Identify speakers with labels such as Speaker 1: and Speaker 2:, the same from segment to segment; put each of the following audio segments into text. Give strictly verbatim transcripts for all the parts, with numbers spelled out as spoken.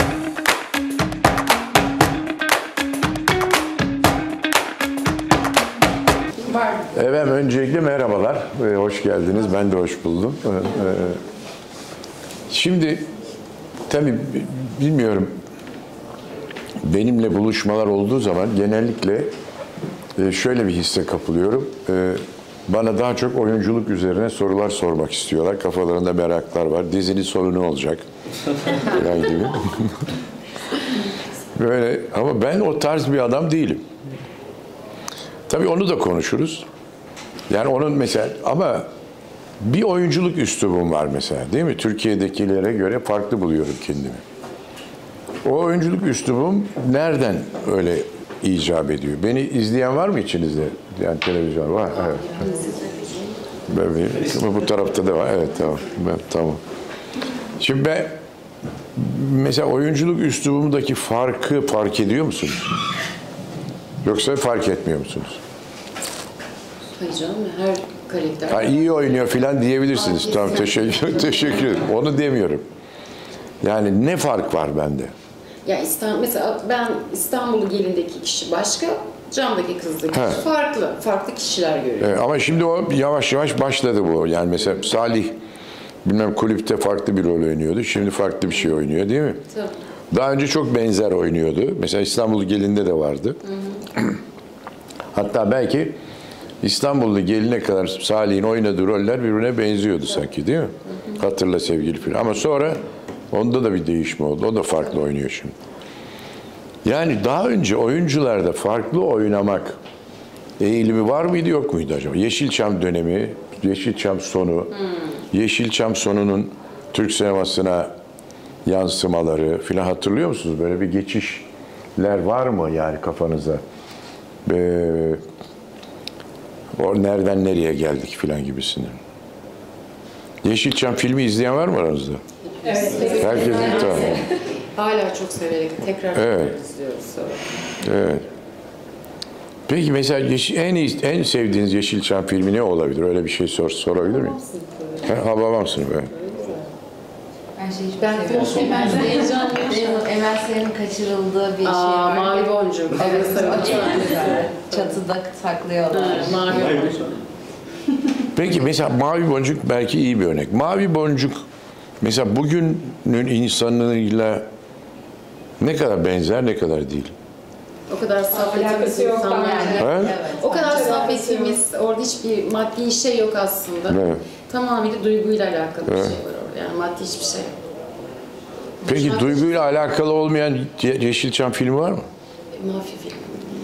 Speaker 1: Efendim öncelikle merhabalar, ee, hoş geldiniz. Ben de hoş buldum. Ee, şimdi tabii bilmiyorum, benimle buluşmalar olduğu zaman genellikle e, şöyle bir hisse kapılıyorum. Ee, bana daha çok oyunculuk üzerine sorular sormak istiyorlar. Kafalarında meraklar var. Dizinin sonu ne olacak? Falan gibi. Böyle, ama ben o tarz bir adam değilim. Tabii onu da konuşuruz. Yani onun mesela, ama bir oyunculuk üslubum var mesela, değil mi? Türkiye'dekilere göre farklı buluyorum kendimi. O oyunculuk üslubum nereden öyle icap ediyor? Beni izleyen var mı içinizde? Yani televizyon var. Evet. Ben, bu tarafta da var. Evet, tamam. Ben, tamam. Şimdi ben mesela oyunculuk üslubumdaki farkı fark ediyor musunuz? Yoksa fark etmiyor musunuz?
Speaker 2: Hayır canım, her karakter.
Speaker 1: Ha, iyi oynuyor filan diyebilirsiniz. Tamam, teşekkür, teşekkür ederim. Onu demiyorum. Yani ne fark var bende?
Speaker 2: Ya İstanbul, mesela ben İstanbul'u gelindeki kişi başka, Cam'daki kızdaki kişi farklı. Farklı kişiler görüyorum.
Speaker 1: Evet, ama şimdi o yavaş yavaş başladı bu. Yani mesela Salih, bilmem kulüpte farklı bir rol oynuyordu. Şimdi farklı bir şey oynuyor, değil mi?
Speaker 2: Tabii.
Speaker 1: Daha önce çok benzer oynuyordu. Mesela İstanbul Gelin'de de vardı. Hı hı. Hatta belki İstanbullu Gelin'e kadar Salih'in oynadığı roller birbirine benziyordu sanki, değil mi? Hı hı. Hatırla sevgili film. Ama sonra onda da bir değişme oldu. O da farklı oynuyor şimdi. Yani daha önce oyuncularda farklı oynamak eğilimi var mıydı, yok muydu acaba? Yeşilçam dönemi, Yeşilçam sonu, hmm. Yeşilçam sonunun Türk sinemasına yansımaları filan hatırlıyor musunuz? Böyle bir geçişler var mı yani kafanıza? Ee, o nereden nereye geldik filan gibisinden. Yeşilçam filmi izleyen var mı aranızda?
Speaker 2: Evet.
Speaker 1: Herkesin tamam.
Speaker 2: Hala çok severek tekrar
Speaker 1: evet.
Speaker 2: izliyoruz sonra.
Speaker 1: Evet. Peki mesela yeşil, en iyi, en sevdiğiniz Yeşilçam filmi ne olabilir? Öyle bir şey sor, sorabilir miyim? Ha, Hababam sınıfı.
Speaker 3: Ben şey çok
Speaker 2: ben
Speaker 3: seviyorum.
Speaker 2: Ben de heyecanlıyım.
Speaker 3: Emel Sayın'ın kaçırıldığı bir
Speaker 2: Aa,
Speaker 3: şey var.
Speaker 2: Mavi Boncuk.
Speaker 3: Evet, o çok güzel. Çatıda saklıyorlar.
Speaker 2: Ha, Mavi Boncuk.
Speaker 1: Peki mesela Mavi Boncuk belki iyi bir örnek. Mavi Boncuk mesela bugünün insanıyla ne kadar benzer, ne kadar değil?
Speaker 2: O kadar saf etimiz insanlar.
Speaker 3: Yani.
Speaker 1: Evet.
Speaker 2: O kadar saf etimiz, orada hiçbir maddi şey yok aslında.
Speaker 1: Evet.
Speaker 2: Tamamıyla duyguyla alakalı
Speaker 1: Evet.
Speaker 2: bir şey var orada. Yani maddi hiçbir şey yok.
Speaker 1: Peki
Speaker 2: Boşuna
Speaker 1: duyguyla alakalı olmayan Ye- Yeşilçam filmi var mı?
Speaker 2: Mafi film.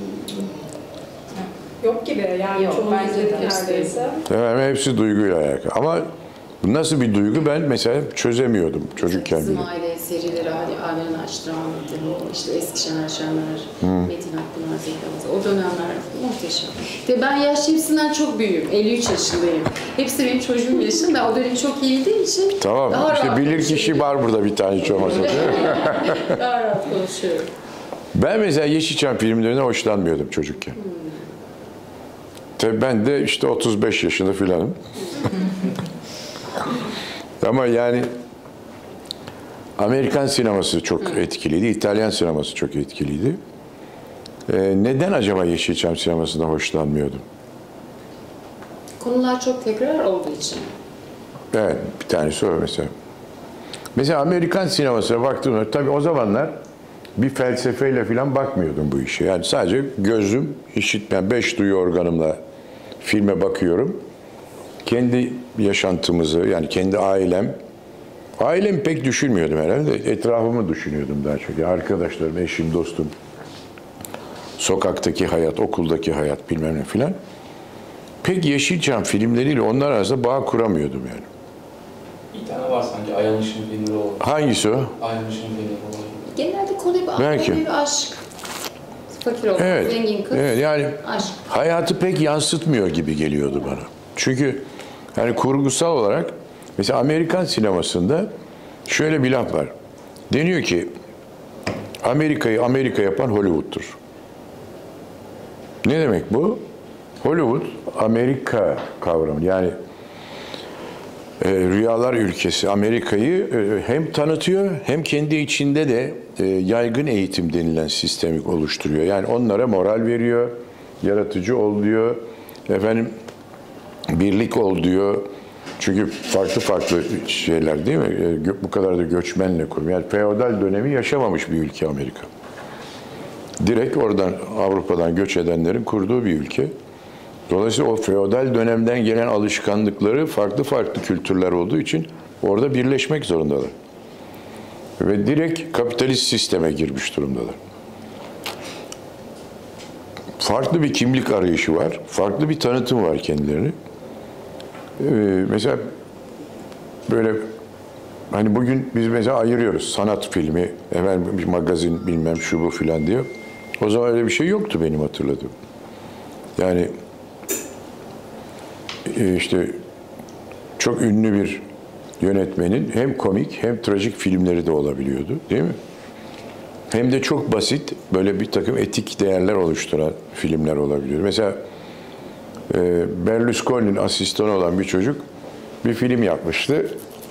Speaker 4: Yok gibi yani
Speaker 3: Yok,
Speaker 4: çoğu
Speaker 3: bence de
Speaker 4: izledik neredeyse.
Speaker 1: Evet, hepsi duyguyla alakalı. Ama bu nasıl bir duygu ben mesela çözemiyordum çocukken bile.
Speaker 2: Bizim aile serileri, Alenen Açtıran, işte eski Şener Şenler, hmm. Metin Akpınar, Zeydan. O dönemler muhteşem. Ve ben yaş hepsinden çok büyüğüm. elli üç yaşındayım. Hepsi benim çocuğum yaşında. O dönem çok iyi bildiğim için
Speaker 1: Tamam.
Speaker 2: daha
Speaker 1: İşte
Speaker 2: rahat
Speaker 1: bilir kişi var burada bir tane hiç olmasa.
Speaker 2: daha rahat konuşuyorum.
Speaker 1: Ben mesela Yeşilçam filmlerinden hoşlanmıyordum çocukken. Hmm. Tabii ben de işte otuz beş yaşında filanım. Ama yani Amerikan sineması çok etkiliydi, İtalyan sineması çok etkiliydi. Ee, neden acaba Yeşilçam sinemasından hoşlanmıyordum?
Speaker 2: Konular çok tekrar olduğu için.
Speaker 1: Evet, bir tanesi o mesela. Mesela Amerikan sinemasına baktığımda tabii o zamanlar bir felsefeyle falan bakmıyordum bu işe. Yani sadece gözüm, işitmeyen beş duyu organımla filme bakıyorum. Kendi yaşantımızı, yani kendi ailem, ailemi pek düşünmüyordum herhalde. Etrafımı düşünüyordum daha çok. Yani arkadaşlarım, eşim, dostum, sokaktaki hayat, okuldaki hayat bilmem ne filan. Pek Yeşilçam filmleriyle onlar arasında bağ kuramıyordum yani.
Speaker 5: Bir tane var sanki Ayhan Işın filmi oldu.
Speaker 1: Hangisi o?
Speaker 5: Ayhan Işın filmi oldu.
Speaker 2: Genelde konu bir,
Speaker 1: Belki.
Speaker 2: konu bir aşk. Fakir olmak,
Speaker 1: Evet,
Speaker 2: zengin kız,
Speaker 1: evet, yani
Speaker 2: aşk.
Speaker 1: hayatı pek yansıtmıyor gibi geliyordu bana. Çünkü yani kurgusal olarak mesela Amerikan sinemasında şöyle bir laf var. Deniyor ki Amerika'yı Amerika yapan Hollywood'tur. Ne demek bu? Hollywood Amerika kavramı. Yani e, rüyalar ülkesi Amerika'yı e, hem tanıtıyor hem kendi içinde de e, yaygın eğitim denilen sistemi oluşturuyor. Yani onlara moral veriyor, yaratıcı ol diyor, efendim birlik ol diyor. Çünkü farklı farklı şeyler değil mi? E, gö- bu kadar da göçmenle kurum. Yani feodal dönemi yaşamamış bir ülke Amerika. Direkt oradan Avrupa'dan göç edenlerin kurduğu bir ülke. Dolayısıyla o feodal dönemden gelen alışkanlıkları farklı farklı kültürler olduğu için orada birleşmek zorundalar. Ve direkt kapitalist sisteme girmiş durumdalar. Farklı bir kimlik arayışı var, farklı bir tanıtım var kendilerini. Ee, mesela böyle hani bugün biz mesela ayırıyoruz sanat filmi, efendim bir magazin bilmem şu bu filan diyor. O zaman öyle bir şey yoktu benim hatırladığım. Yani işte çok ünlü bir yönetmenin hem komik hem trajik filmleri de olabiliyordu, değil mi? Hem de çok basit böyle bir takım etik değerler oluşturan filmler olabiliyor. Mesela e, Berlusconi'nin asistanı olan bir çocuk bir film yapmıştı.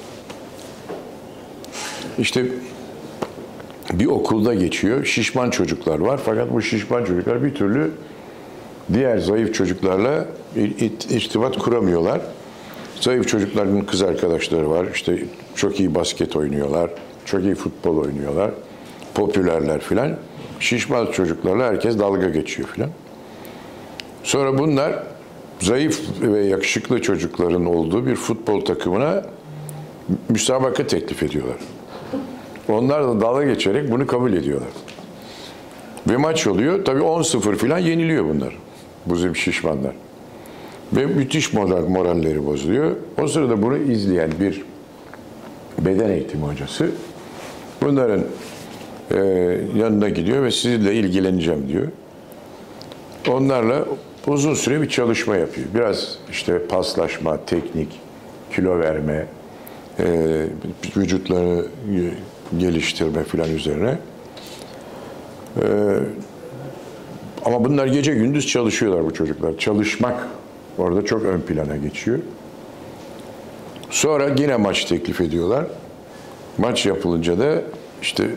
Speaker 1: İşte bir okulda geçiyor. Şişman çocuklar var. Fakat bu şişman çocuklar bir türlü diğer zayıf çocuklarla irtibat kuramıyorlar. Zayıf çocukların kız arkadaşları var. İşte çok iyi basket oynuyorlar. Çok iyi futbol oynuyorlar. Popülerler filan. Şişman çocuklarla herkes dalga geçiyor filan. Sonra bunlar zayıf ve yakışıklı çocukların olduğu bir futbol takımına müsabaka teklif ediyorlar. Onlar da dalga geçerek bunu kabul ediyorlar. Ve maç oluyor. Tabii on sıfır filan yeniliyor bunlar. Bu şişmanlar. Ve müthiş moral, moralleri bozuluyor. O sırada bunu izleyen bir beden eğitimi hocası bunların e, yanına gidiyor ve sizinle ilgileneceğim diyor. Onlarla uzun süre bir çalışma yapıyor. Biraz işte paslaşma, teknik, kilo verme, e, vücutları geliştirme filan üzerine. E, ama bunlar gece gündüz çalışıyorlar bu çocuklar. Çalışmak orada çok ön plana geçiyor. Sonra yine maç teklif ediyorlar. Maç yapılınca da işte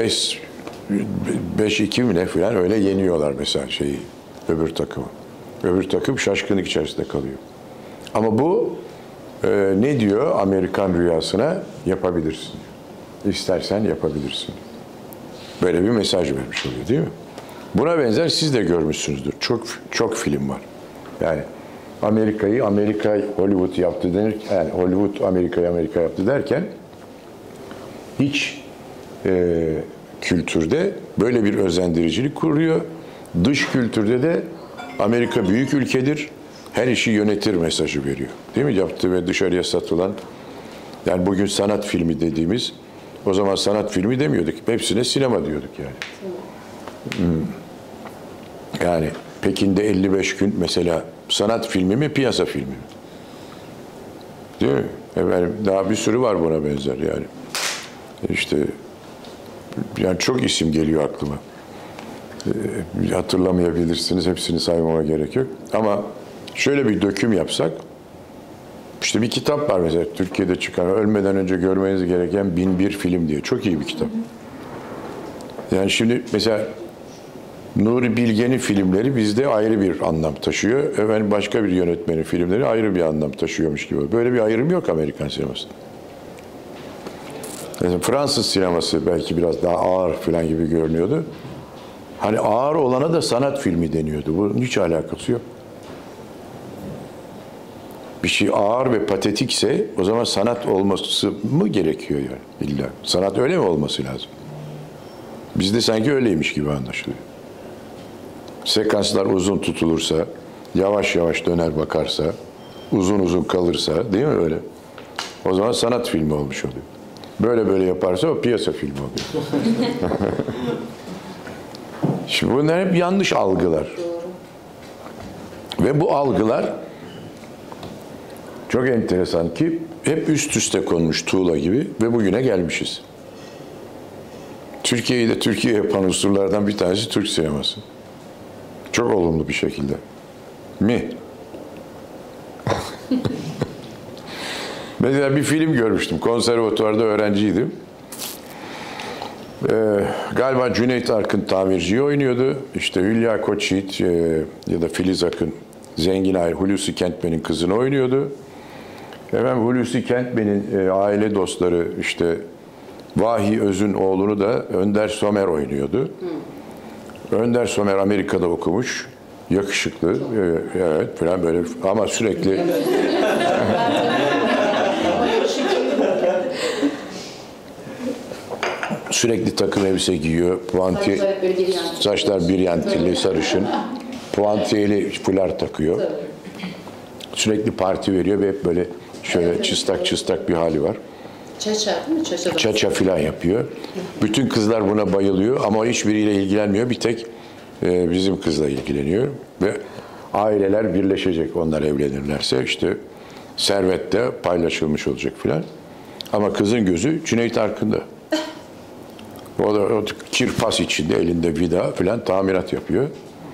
Speaker 1: beş iki mi ne falan öyle yeniyorlar mesela şeyi, öbür takımı. Öbür takım şaşkınlık içerisinde kalıyor. Ama bu e, ne diyor Amerikan rüyasına? Yapabilirsin. İstersen yapabilirsin. Böyle bir mesaj vermiş oluyor değil mi? Buna benzer siz de görmüşsünüzdür. Çok çok film var. Yani Amerika'yı Amerika Hollywood yaptı denir. Yani Hollywood Amerika'yı Amerika yaptı derken hiç e, kültürde böyle bir özendiricilik kuruyor. Dış kültürde de Amerika büyük ülkedir. Her işi yönetir mesajı veriyor. Değil mi? Yaptığı ve dışarıya satılan. Yani bugün sanat filmi dediğimiz, o zaman sanat filmi demiyorduk. Hepsine sinema diyorduk yani. Hmm. Yani Pekin'de elli beş gün mesela sanat filmi mi, piyasa filmi mi? Değil mi? Efendim, daha bir sürü var buna benzer yani. İşte yani çok isim geliyor aklıma. Ee, hatırlamayabilirsiniz. Hepsini saymama gerek yok. Ama şöyle bir döküm yapsak, işte bir kitap var mesela Türkiye'de çıkan, ölmeden önce görmeniz gereken bin bir film diye. Çok iyi bir kitap. Yani şimdi mesela Nuri Bilge'nin filmleri bizde ayrı bir anlam taşıyor. Efendim başka bir yönetmenin filmleri ayrı bir anlam taşıyormuş gibi. Böyle bir ayrım yok Amerikan sinemasında. Mesela Fransız sineması belki biraz daha ağır falan gibi görünüyordu. Hani ağır olana da sanat filmi deniyordu. Bunun hiç alakası yok. Bir şey ağır ve patetikse o zaman sanat olması mı gerekiyor yani illa? Sanat öyle mi olması lazım? Bizde sanki öyleymiş gibi anlaşılıyor. Sekanslar uzun tutulursa, yavaş yavaş döner bakarsa, uzun uzun kalırsa, değil mi öyle? O zaman sanat filmi olmuş oluyor. Böyle böyle yaparsa o piyasa filmi oluyor. Şimdi bunlar hep yanlış algılar. Ve bu algılar çok enteresan ki hep üst üste konmuş tuğla gibi ve bugüne gelmişiz. Türkiye'yi de Türkiye yapan unsurlardan bir tanesi Türk sineması. Çok olumlu bir şekilde. Mi? Mesela bir film görmüştüm. Konservatuvarda öğrenciydim. Ee, galiba Cüneyt Arkın tamirciyi oynuyordu. İşte Hülya Koçyiğit e, ya da Filiz Akın, Zengin Aile, Hulusi Kentmen'in kızını oynuyordu. Efendim Hulusi Kentmen'in e, aile dostları işte Vahi Öz'ün oğlunu da Önder Somer oynuyordu. Hmm. Önder Somer Amerika'da okumuş. Yakışıklı. E, evet falan böyle ama sürekli sürekli takım elbise giyiyor. Puantiye, saçlar bir yantili, sarışın. Puantiyeli fular takıyor. Sürekli parti veriyor ve hep böyle şöyle çıstak çıstak bir hali var.
Speaker 2: Çaça değil mi? Çaça,
Speaker 1: Çaça filan yapıyor. Bütün kızlar buna bayılıyor ama hiçbiriyle ilgilenmiyor. Bir tek e, bizim kızla ilgileniyor. Ve aileler birleşecek onlar evlenirlerse. İşte servette paylaşılmış olacak filan. Ama kızın gözü Cüneyt Arkın'da. O da o kirpas içinde elinde vida filan tamirat yapıyor.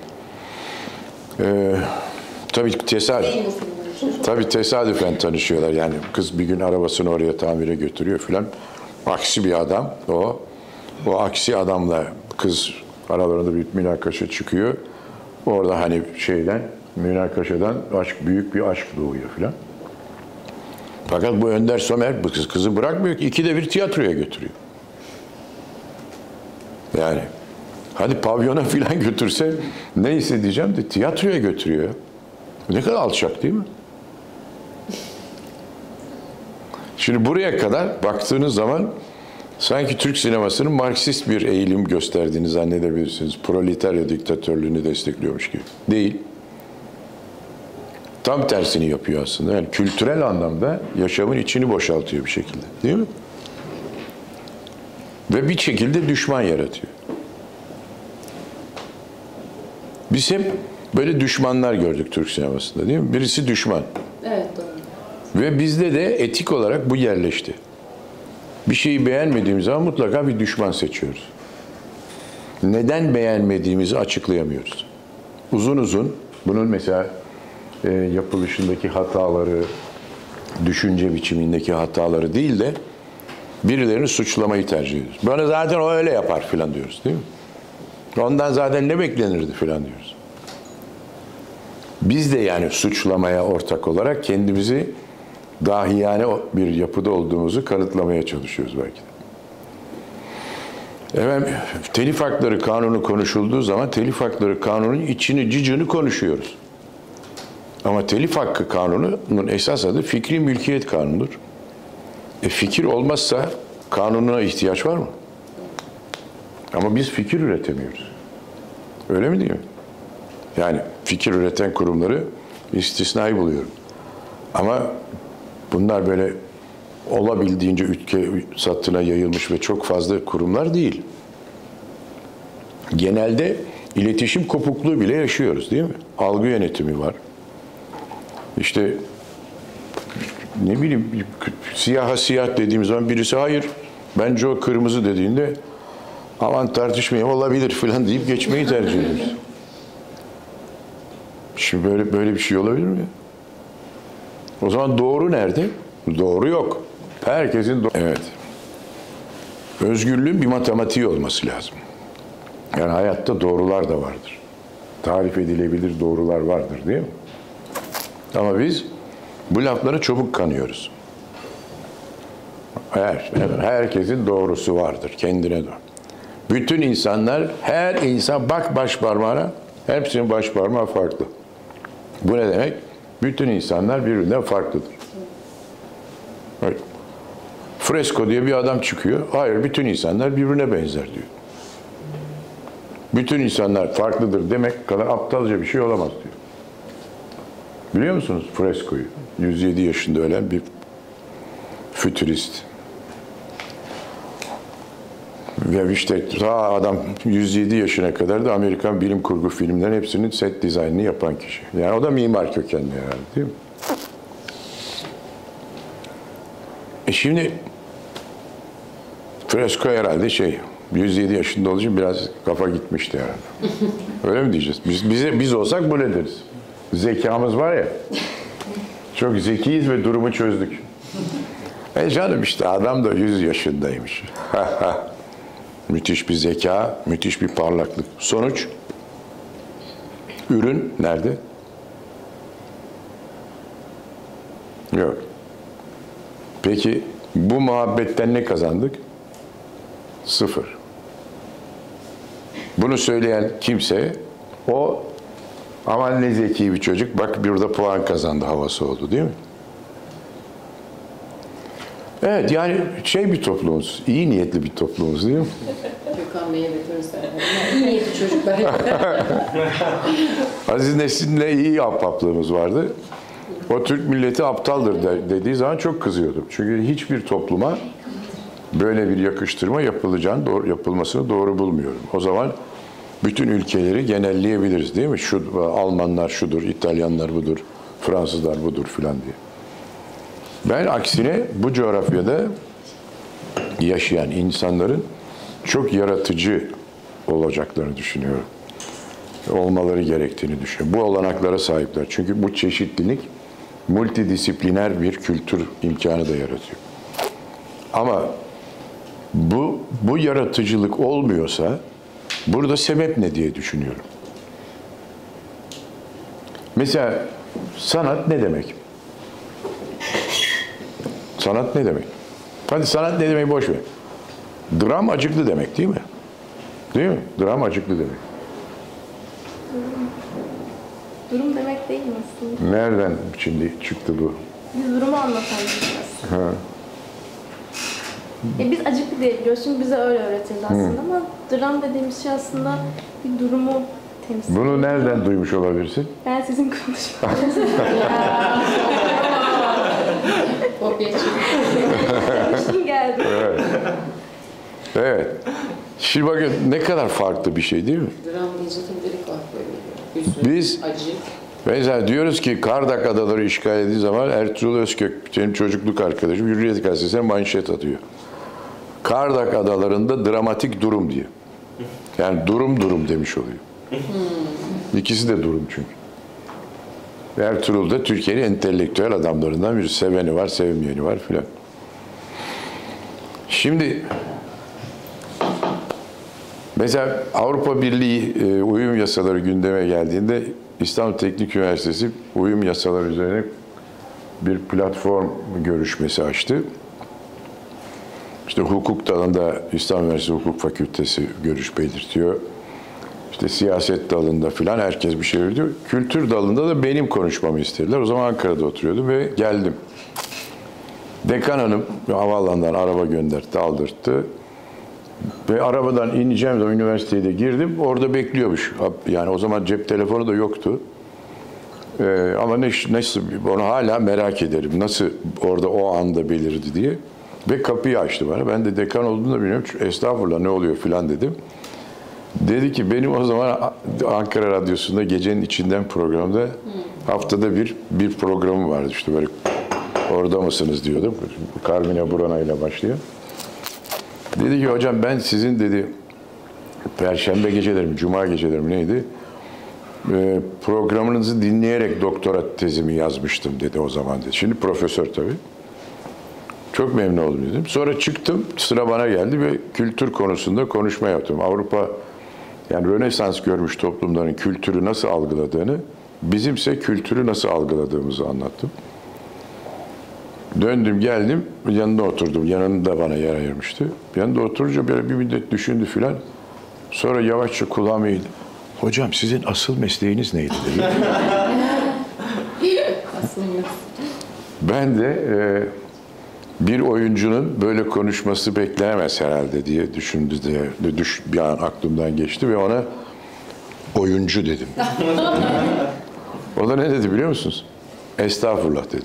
Speaker 1: Ee, tabii tesadüf. Tabii tesadüfen tanışıyorlar. Yani kız bir gün arabasını oraya tamire götürüyor filan. Aksi bir adam o. O aksi adamla kız aralarında bir münakaşa çıkıyor. Orada hani şeyden, münakaşadan aşk, büyük bir aşk doğuyor filan. Fakat bu Önder Somer bu kız, kızı bırakmıyor ki ikide bir tiyatroya götürüyor. Yani hadi pavyona filan götürse neyse diyeceğim de tiyatroya götürüyor. Ne kadar alçak değil mi? Şimdi buraya kadar baktığınız zaman sanki Türk sinemasının Marksist bir eğilim gösterdiğini zannedebilirsiniz. Proletarya diktatörlüğünü destekliyormuş gibi. Değil. Tam tersini yapıyor aslında. Yani kültürel anlamda yaşamın içini boşaltıyor bir şekilde. Değil mi? Ve bir şekilde düşman yaratıyor. Biz hep böyle düşmanlar gördük Türk sinemasında değil mi? Birisi düşman.
Speaker 2: Evet doğru.
Speaker 1: Ve bizde de etik olarak bu yerleşti. Bir şeyi beğenmediğimiz zaman mutlaka bir düşman seçiyoruz. Neden beğenmediğimizi açıklayamıyoruz. Uzun uzun bunun mesela e, yapılışındaki hataları, düşünce biçimindeki hataları değil de birilerini suçlamayı tercih ediyoruz. Bana zaten o öyle yapar filan diyoruz değil mi? Ondan zaten ne beklenirdi filan diyoruz. Biz de yani suçlamaya ortak olarak kendimizi dahiyane bir yapıda olduğumuzu kanıtlamaya çalışıyoruz belki de. Efendim, telif hakları kanunu konuşulduğu zaman telif hakları kanunun içini cıcını konuşuyoruz. Ama telif hakkı kanununun esas adı fikri mülkiyet kanunudur. E fikir olmazsa kanununa ihtiyaç var mı? Ama biz fikir üretemiyoruz. Öyle mi değil mi? Yani fikir üreten kurumları istisnai buluyorum. Ama bunlar böyle olabildiğince ülke satına yayılmış ve çok fazla kurumlar değil. Genelde iletişim kopukluğu bile yaşıyoruz değil mi? Algı yönetimi var. İşte ne bileyim siyaha siyah dediğimiz zaman birisi hayır bence o kırmızı dediğinde aman tartışmayayım olabilir falan deyip geçmeyi tercih ediyoruz. Şimdi böyle böyle bir şey olabilir mi? O zaman doğru nerede? Doğru yok. Herkesin doğru. Evet. Özgürlüğün bir matematiği olması lazım. Yani hayatta doğrular da vardır. Tarif edilebilir doğrular vardır değil mi? Ama biz bu laflara çabuk kanıyoruz. Her, herkesin doğrusu vardır. Kendine doğru. Bütün insanlar, her insan bak baş parmağına, hepsinin baş parmağı farklı. Bu ne demek? Bütün insanlar birbirinden farklıdır. Evet. Fresko diye bir adam çıkıyor. Hayır, bütün insanlar birbirine benzer diyor. Bütün insanlar farklıdır demek kadar aptalca bir şey olamaz diyor. Biliyor musunuz Fresko'yu? yüz yedi yaşında ölen bir fütürist. Ve işte ta adam yüz yedi yaşına kadar da Amerikan bilim kurgu filmlerin hepsinin set dizaynını yapan kişi. Yani o da mimar kökenli herhalde değil mi? E şimdi Fresko herhalde şey yüz yedi yaşında olduğu için biraz kafa gitmişti herhalde. Öyle mi diyeceğiz? Biz, bize, biz olsak bu ne deriz? Zekamız var ya. Çok zekiyiz ve durumu çözdük. E canım işte adam da yüz yaşındaymış. Müthiş bir zeka, müthiş bir parlaklık. Sonuç? Ürün nerede? Yok. Peki bu muhabbetten ne kazandık? Sıfır. Bunu söyleyen kimse o aman ne zeki bir çocuk, bak burada puan kazandı havası oldu değil mi? Evet yani şey bir toplumuz, iyi niyetli bir toplumuz değil mi?
Speaker 2: Gökhan Bey'e bekliyoruz. İyi niyetli çocuklar.
Speaker 1: Aziz Nesin'le iyi ahbaplığımız vardı. O Türk milleti aptaldır de- dediği zaman çok kızıyordum. Çünkü hiçbir topluma böyle bir yakıştırma yapılacağını, doğru, yapılmasını doğru bulmuyorum. O zaman bütün ülkeleri genelleyebiliriz değil mi? Şu Almanlar şudur, İtalyanlar budur, Fransızlar budur filan diye. Ben aksine bu coğrafyada yaşayan insanların çok yaratıcı olacaklarını düşünüyorum. Olmaları gerektiğini düşünüyorum. Bu olanaklara sahipler. Çünkü bu çeşitlilik multidisipliner bir kültür imkanı da yaratıyor. Ama bu, bu yaratıcılık olmuyorsa burada sebep ne diye düşünüyorum. Mesela sanat ne demek? Sanat ne demek? Hadi sanat ne demek boş ver. Dram acıklı demek değil mi? Değil mi? Dram acıklı demek.
Speaker 6: Durum demek değil mi aslında?
Speaker 1: Nereden şimdi çıktı bu?
Speaker 6: Biz durumu anlatan biraz.
Speaker 1: Ha.
Speaker 6: E biz acıklı diye biliyoruz. Şimdi bize öyle öğretildi aslında ama dram dediğimiz şey aslında bir durumu temsil ediyor.
Speaker 1: Bunu nereden duymuş olabilirsin?
Speaker 6: Ben sizin konuşmanızı.
Speaker 2: Kopya çıktı.
Speaker 6: Şimdi geldi.
Speaker 1: Evet. Evet. Şimdi bakın ne kadar farklı bir şey değil mi?
Speaker 2: Dram deyince tabii direkt aklıma geliyor. Hüzün,
Speaker 1: Biz-
Speaker 2: acı.
Speaker 1: Mesela diyoruz ki Kardak Adaları işgal edildiği zaman Ertuğrul Özkök, benim çocukluk arkadaşım, Hürriyet Gazetesi'ne manşet atıyor. Kardak Adaları'nda dramatik durum diye. Yani durum durum demiş oluyor. İkisi de durum çünkü. Ertuğrul da Türkiye'nin entelektüel adamlarından biri. Seveni var, sevmeyeni var filan. Şimdi mesela Avrupa Birliği e, uyum yasaları gündeme geldiğinde İstanbul Teknik Üniversitesi uyum yasaları üzerine bir platform görüşmesi açtı. İşte hukuk dalında İstanbul Üniversitesi Hukuk Fakültesi görüş belirtiyor. İşte siyaset dalında filan herkes bir şey diyor. Kültür dalında da benim konuşmamı istediler. O zaman Ankara'da oturuyordum ve geldim. Dekan hanım havaalanından araba gönderdi, aldırttı. Ve arabadan ineceğim de üniversiteye de girdim. Orada bekliyormuş. Yani o zaman cep telefonu da yoktu. Ee, ama ne, nasıl, onu hala merak ederim. Nasıl orada o anda belirdi diye. Ve kapıyı açtı bana. Ben de dekan olduğunu da bilmiyorum. Estağfurullah ne oluyor filan dedim. Dedi ki benim o zaman Ankara Radyosu'nda gecenin içinden programda haftada bir bir programım vardı. İşte böyle orada mısınız diyordum. Carmine Burana ile başlıyor. Dedi ki hocam ben sizin dedi Perşembe gecelerim, Cuma gecelerim neydi? Ee, programınızı dinleyerek doktora tezimi yazmıştım dedi o zaman dedi. Şimdi profesör tabii. Çok memnun oldum dedim. Sonra çıktım, sıra bana geldi ve kültür konusunda konuşma yaptım. Avrupa yani Rönesans görmüş toplumların kültürü nasıl algıladığını, bizimse kültürü nasıl algıladığımızı anlattım. Döndüm geldim, yanında oturdum. Yanında bana yer ayırmıştı. Yanında oturunca böyle bir müddet düşündü filan. Sonra yavaşça kulağıma eğildi. Hocam sizin asıl mesleğiniz neydi dedi.
Speaker 2: Aslında.
Speaker 1: Ben de e, bir oyuncunun böyle konuşması beklenemez herhalde diye düşündü diye düş, bir an aklımdan geçti ve ona oyuncu dedim. O da ne dedi biliyor musunuz? Estağfurullah dedi.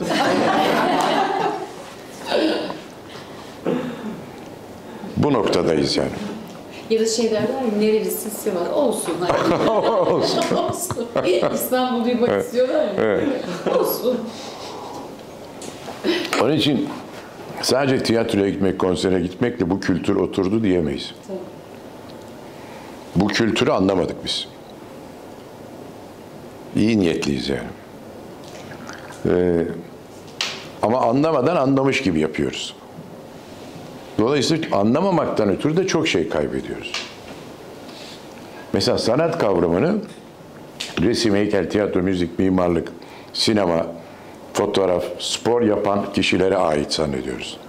Speaker 1: Bu noktadayız yani.
Speaker 2: Ya da şey derler ya, nerelisin Sivas? Olsun. Hadi.
Speaker 1: Olsun.
Speaker 2: Olsun. İstanbul duymak istiyorlar ya.
Speaker 1: Evet.
Speaker 2: Olsun.
Speaker 1: Onun için sadece tiyatroya gitmek, konsere gitmekle bu kültür oturdu diyemeyiz.
Speaker 2: Tabii.
Speaker 1: Bu kültürü anlamadık biz. İyi niyetliyiz yani. Ee, Ama anlamadan anlamış gibi yapıyoruz. Dolayısıyla anlamamaktan ötürü de çok şey kaybediyoruz. Mesela sanat kavramını resim, heykel, tiyatro, müzik, mimarlık, sinema, fotoğraf, spor yapan kişilere ait zannediyoruz.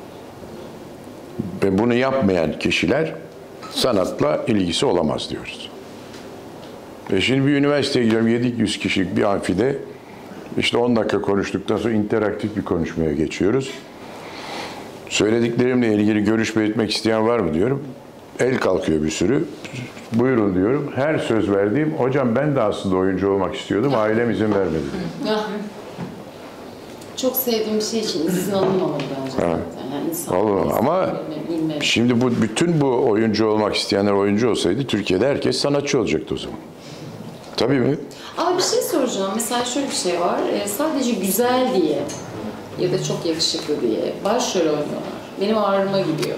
Speaker 1: Ve bunu yapmayan kişiler sanatla ilgisi olamaz diyoruz. E şimdi bir üniversiteye gidiyorum, yedi yüz kişilik bir amfide, işte on dakika konuştuktan sonra interaktif bir konuşmaya geçiyoruz. Söylediklerimle ilgili görüş belirtmek isteyen var mı diyorum. El kalkıyor bir sürü. Buyurun diyorum. Her söz verdiğim, hocam ben de aslında oyuncu olmak istiyordum, ailem izin vermedi.
Speaker 2: Ah. Çok sevdiğim bir şey için izin alınmamalı bence zaten. Yani insan
Speaker 1: Allah, ama
Speaker 2: bilmem.
Speaker 1: şimdi bu bütün bu oyuncu olmak isteyenler oyuncu olsaydı Türkiye'de herkes sanatçı olacaktı o zaman. Tabii mi?
Speaker 2: Ama bir şey soracağım. Mesela şöyle bir şey var. Ee, sadece güzel diye ya da çok yakışıklı diye başrol oynuyorlar. Benim ağrıma gidiyor.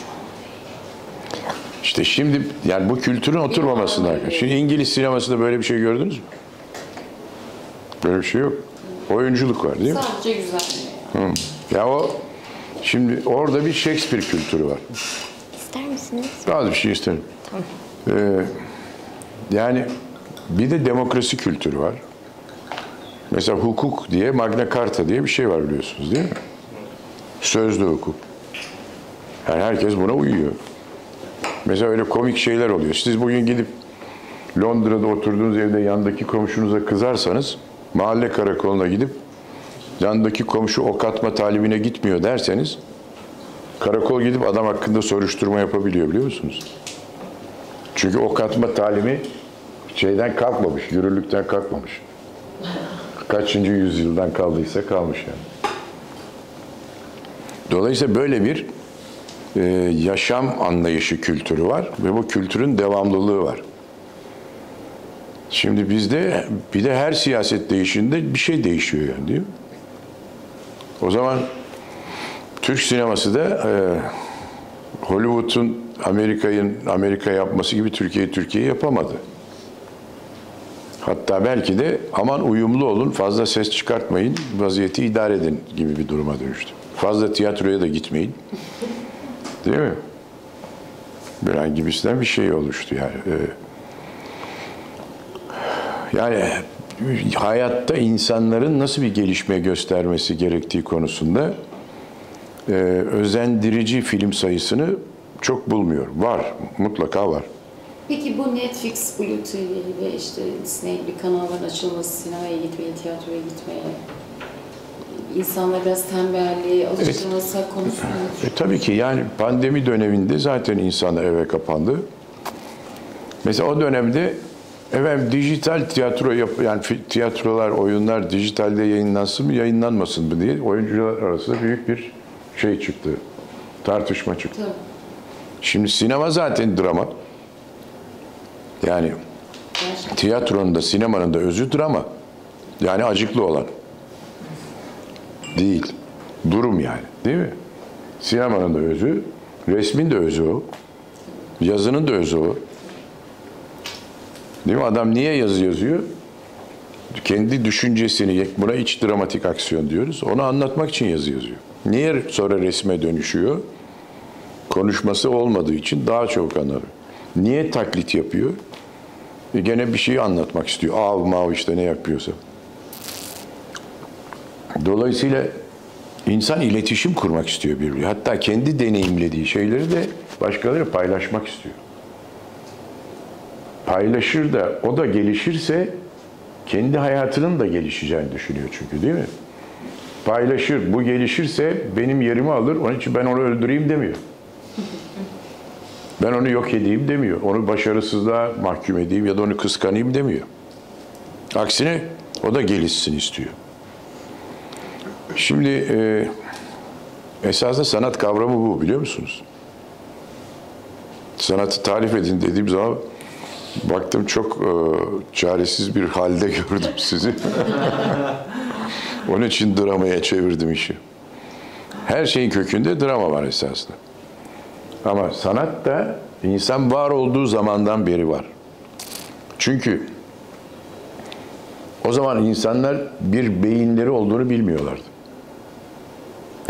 Speaker 1: İşte şimdi yani bu kültürün oturmamasından. Şimdi İngiliz sinemasında böyle bir şey gördünüz mü? Böyle bir şey yok. Oyunculuk var değil mi?
Speaker 2: Sadece güzel diye.
Speaker 1: Hı. Ya o şimdi orada bir Shakespeare kültürü var.
Speaker 6: İster misiniz?
Speaker 1: Az bir şey isterim. Ee, yani bir de demokrasi kültürü var. Mesela hukuk diye, Magna Carta diye bir şey var biliyorsunuz değil mi? Sözlü hukuk. Yani herkes buna uyuyor. Mesela öyle komik şeyler oluyor. Siz bugün gidip Londra'da oturduğunuz evde yandaki komşunuza kızarsanız, mahalle karakoluna gidip yandaki komşu ok atma talibine gitmiyor derseniz, karakol gidip adam hakkında soruşturma yapabiliyor biliyor musunuz? Çünkü ok atma talimi şeyden kalkmamış, yürürlükten kalkmamış. Kaçıncı yüzyıldan kaldıysa kalmış yani. Dolayısıyla böyle bir e, yaşam anlayışı kültürü var ve bu kültürün devamlılığı var. Şimdi bizde bir de her siyaset değişinde bir şey değişiyor yani değil mi? O zaman Türk sineması da e, Hollywood'un Amerika'nın Amerika yapması gibi Türkiye Türkiye yapamadı. Hatta belki de aman uyumlu olun, fazla ses çıkartmayın, vaziyeti idare edin gibi bir duruma dönüştü. Fazla tiyatroya da gitmeyin. Değil mi? Bir gibisinden bir şey oluştu yani. Yani hayatta insanların nasıl bir gelişme göstermesi gerektiği konusunda e, özendirici film sayısını çok bulmuyorum. Var, mutlaka var.
Speaker 2: Peki bu Netflix, Blue T V ve işte Disney gibi kanalların açılması, sinemaya gitmeye, tiyatroya gitmeye, insanlar biraz tembelliğe alıştırması konusunda.
Speaker 1: E, tabii ki yani pandemi döneminde zaten insanlar eve kapandı. Mesela o dönemde efendim dijital tiyatro yap yani tiyatrolar, oyunlar dijitalde yayınlansın mı, yayınlanmasın mı diye oyuncular arasında büyük bir şey çıktı. Tartışma çıktı.
Speaker 2: Tabii.
Speaker 1: Şimdi sinema zaten drama. Yani
Speaker 2: Gerçekten.
Speaker 1: tiyatronun da sinemanın da özü drama. Yani acıklı olan. Değil. Durum yani. Değil mi? Sinemanın da özü, resmin de özü o. Yazının da özü o. Değil mi? Adam niye yazı yazıyor? Kendi düşüncesini, buna iç dramatik aksiyon diyoruz. Onu anlatmak için yazı yazıyor. Niye sonra resme dönüşüyor? Konuşması olmadığı için daha çok anlar. Niye taklit yapıyor? E gene bir şeyi anlatmak istiyor. Av mav işte ne yapıyorsa. Dolayısıyla insan iletişim kurmak istiyor birbiriyle. Hatta kendi deneyimlediği şeyleri de başkalarıyla paylaşmak istiyor. Paylaşır da o da gelişirse kendi hayatının da gelişeceğini düşünüyor çünkü değil mi? Paylaşır, bu gelişirse benim yerimi alır, onun için ben onu öldüreyim demiyor. Ben onu yok edeyim demiyor. Onu başarısızlığa mahkum edeyim ya da onu kıskanayım demiyor. Aksine o da gelişsin istiyor. Şimdi e, esasında sanat kavramı bu biliyor musunuz? Sanatı tarif edin dediğim zaman baktım çok e, çaresiz bir halde gördüm sizi. Onun için dramaya çevirdim işi. Her şeyin kökünde drama var esasında. Ama sanat da insan var olduğu zamandan beri var. Çünkü o zaman insanlar bir beyinleri olduğunu bilmiyorlardı.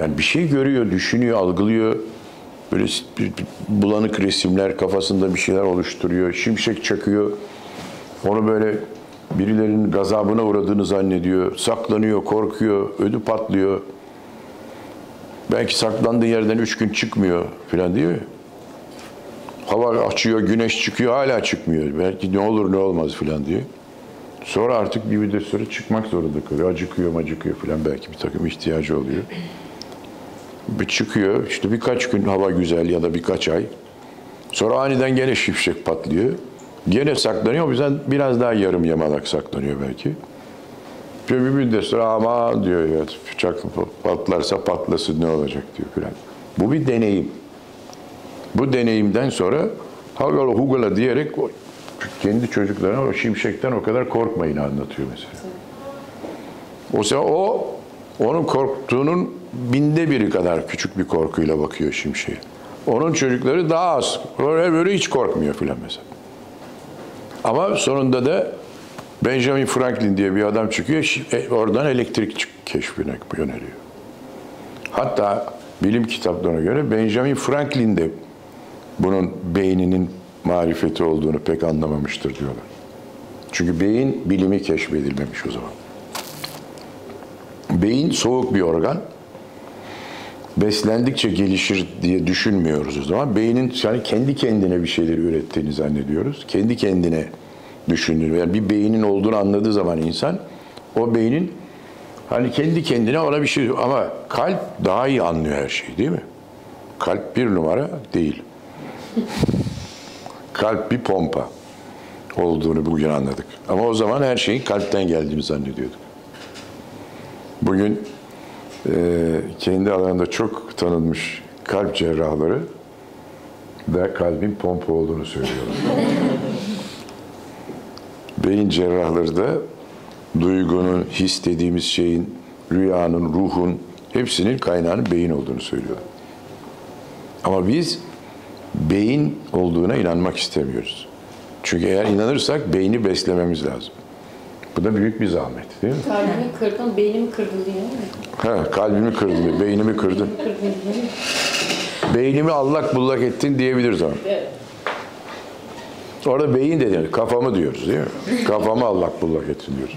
Speaker 1: Yani bir şey görüyor, düşünüyor, algılıyor. Böyle bulanık resimler, kafasında bir şeyler oluşturuyor. Şimşek çakıyor. Onu böyle birilerinin gazabına uğradığını zannediyor. Saklanıyor, korkuyor, ödü patlıyor. Belki saklandığı yerden üç gün çıkmıyor falan değil mi? Hava açıyor, güneş çıkıyor, hala çıkmıyor. Belki ne olur ne olmaz falan diye. Sonra artık bir müddet sonra çıkmak zorunda kalıyor. Acıkıyor, acıkıyor falan, belki bir takım ihtiyacı oluyor. Bir çıkıyor, işte birkaç gün hava güzel ya da birkaç ay. Sonra aniden gene şimşek patlıyor. Gene saklanıyor, o yüzden biraz daha yarım yamalak saklanıyor belki. Bir müddet sonra aman diyor ya, bıçak patlarsa patlasın ne olacak diyor falan. Bu bir deneyim. Bu deneyimden sonra hagala hugala diyerek o, kendi çocuklarına o şimşekten o kadar korkmayın anlatıyor mesela. O sefer o, onun korktuğunun binde biri kadar küçük bir korkuyla bakıyor şimşeğe. Onun çocukları daha az, böyle, böyle hiç korkmuyor filan mesela. Ama sonunda da Benjamin Franklin diye bir adam çıkıyor, oradan elektrik keşfine yöneliyor. Hatta bilim kitaplarına göre Benjamin Franklin de bunun beyninin marifeti olduğunu pek anlamamıştır diyorlar. Çünkü beyin bilimi keşfedilmemiş o zaman. Beyin soğuk bir organ. Beslendikçe gelişir diye düşünmüyoruz o zaman. Beynin yani kendi kendine bir şeyleri ürettiğini zannediyoruz. Kendi kendine düşünür. Yani bir beynin olduğunu anladığı zaman insan, o beynin hani kendi kendine ona bir şey, ama kalp daha iyi anlıyor her şeyi değil mi? Kalp bir numara değil. Kalp bir pompa olduğunu bugün anladık. Ama o zaman her şeyin kalpten geldiğini zannediyorduk. Bugün e, kendi alanında çok tanınmış kalp cerrahları da kalbin pompa olduğunu söylüyorlar. Beyin cerrahları da duygunun, his dediğimiz şeyin, rüyanın, ruhun hepsinin kaynağının beyin olduğunu söylüyorlar. Ama biz beyin olduğuna inanmak istemiyoruz. Çünkü eğer inanırsak beyni beslememiz lazım. Bu da büyük bir zahmet değil mi?
Speaker 2: Kalbimi kırdın, beynimi kırdın diyor mu?
Speaker 1: Ha, kalbimi kırdın, beynimi kırdın. Beynimi allak bullak ettin diyebiliriz ama.
Speaker 2: Evet.
Speaker 1: Orada beyin de değil, kafamı diyoruz değil mi? Kafamı allak bullak ettin diyoruz.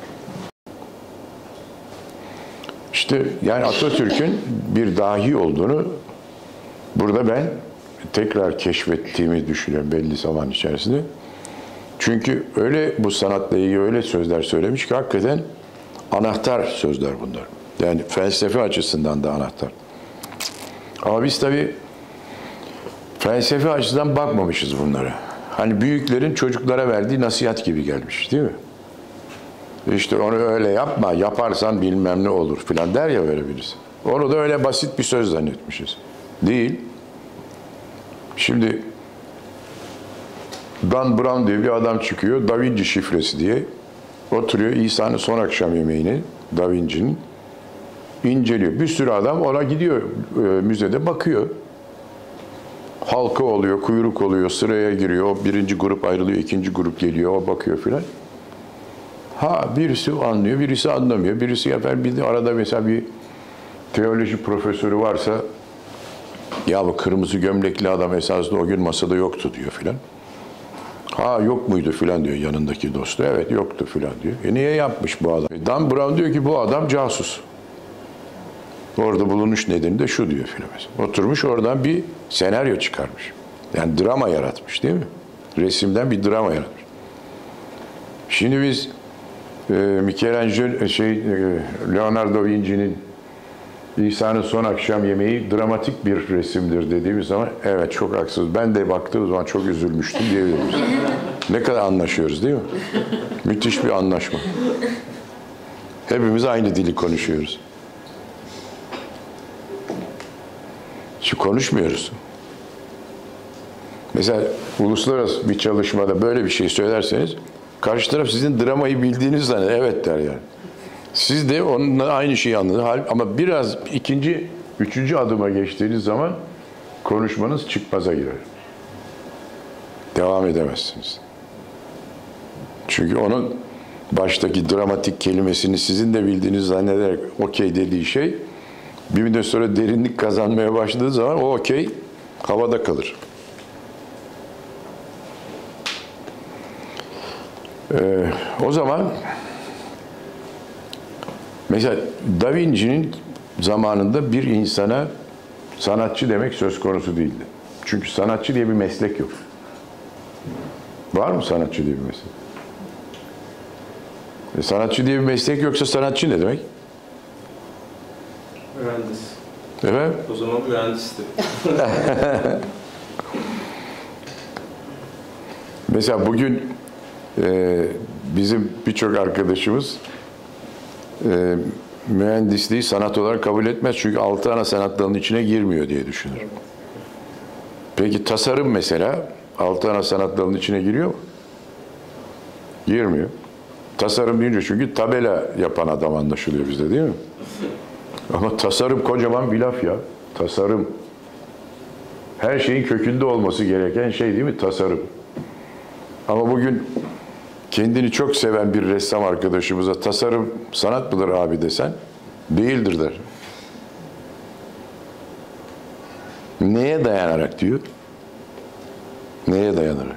Speaker 1: İşte yani Atatürk'ün bir dahi olduğunu burada ben tekrar keşfettiğimi düşünüyorum belli zaman içerisinde. Çünkü öyle bu sanatla ilgili öyle sözler söylemiş ki hakikaten anahtar sözler bunlar. Yani felsefe açısından da anahtar. Ama biz tabii felsefe açıdan bakmamışız bunlara. Hani büyüklerin çocuklara verdiği nasihat gibi gelmiş değil mi? İşte onu öyle yapma, yaparsan bilmem ne olur filan der ya böyle birisi. Onu da öyle basit bir söz zannetmişiz. Değil. Şimdi Dan Brown diye bir adam çıkıyor, Da Vinci şifresi diye. Oturuyor İsa'nın son akşam yemeğini, Da Vinci'nin inceliyor. Bir sürü adam ona gidiyor, e, müzede bakıyor. Halka oluyor, kuyruk oluyor, sıraya giriyor. O birinci grup ayrılıyor, ikinci grup geliyor, o bakıyor filan. Ha birisi anlıyor, birisi anlamıyor. Birisi yapar, bir de arada mesela bir teoloji profesörü varsa, ya bu kırmızı gömlekli adam esasında o gün masada yoktu diyor filan. Ha yok muydu filan diyor yanındaki dostu. Evet yoktu filan diyor. E niye yapmış bu adam? E, Dan Brown diyor ki bu adam casus. Orada bulunuş nedeni de şu diyor filan mesela. Oturmuş oradan bir senaryo çıkarmış. Yani drama yaratmış değil mi? Resimden bir drama yaratmış. Şimdi biz e, Michelangelo, şey, e, Leonardo Vinci'nin İsa'nın son akşam yemeği dramatik bir resimdir dediğimiz zaman evet çok haksız. Ben de baktığım zaman çok üzülmüştüm diyebiliriz. Ne kadar anlaşıyoruz değil mi? Müthiş bir anlaşma. Hepimiz aynı dili konuşuyoruz. Şimdi konuşmuyoruz. Mesela uluslararası bir çalışmada böyle bir şey söylerseniz karşı taraf sizin dramayı bildiğiniz zanneder. Evet der yani. Siz de onunla aynı şeyi anladınız. Ama biraz ikinci, üçüncü adıma geçtiğiniz zaman konuşmanız çıkmaza girer. Devam edemezsiniz. Çünkü onun baştaki dramatik kelimesini sizin de bildiğiniz zannederek okey dediği şey Bir müddet sonra derinlik kazanmaya başladığı zaman o okey havada kalır. Ee, o zaman mesela Da Vinci'nin zamanında bir insana sanatçı demek söz konusu değildi. Çünkü sanatçı diye bir meslek yok. Var mı sanatçı diye bir meslek? E, sanatçı diye bir meslek yoksa sanatçı ne demek?
Speaker 5: Mühendis.
Speaker 1: Evet.
Speaker 5: O zaman mühendisti.
Speaker 1: Mesela bugün e, bizim birçok arkadaşımız e, mühendisliği sanat olarak kabul etmez. Çünkü altı ana sanat dalının içine girmiyor diye düşünür. Peki tasarım mesela altı ana sanat dalının içine giriyor mu? Girmiyor. Tasarım deyince çünkü tabela yapan adam anlaşılıyor bizde değil mi? Ama tasarım kocaman bir laf ya. Tasarım. Her şeyin kökünde olması gereken şey değil mi? Tasarım. Ama bugün kendini çok seven bir ressam arkadaşımıza tasarım sanat mıdır abi desen değildir der. Neye dayanarak diyor? Neye dayanarak?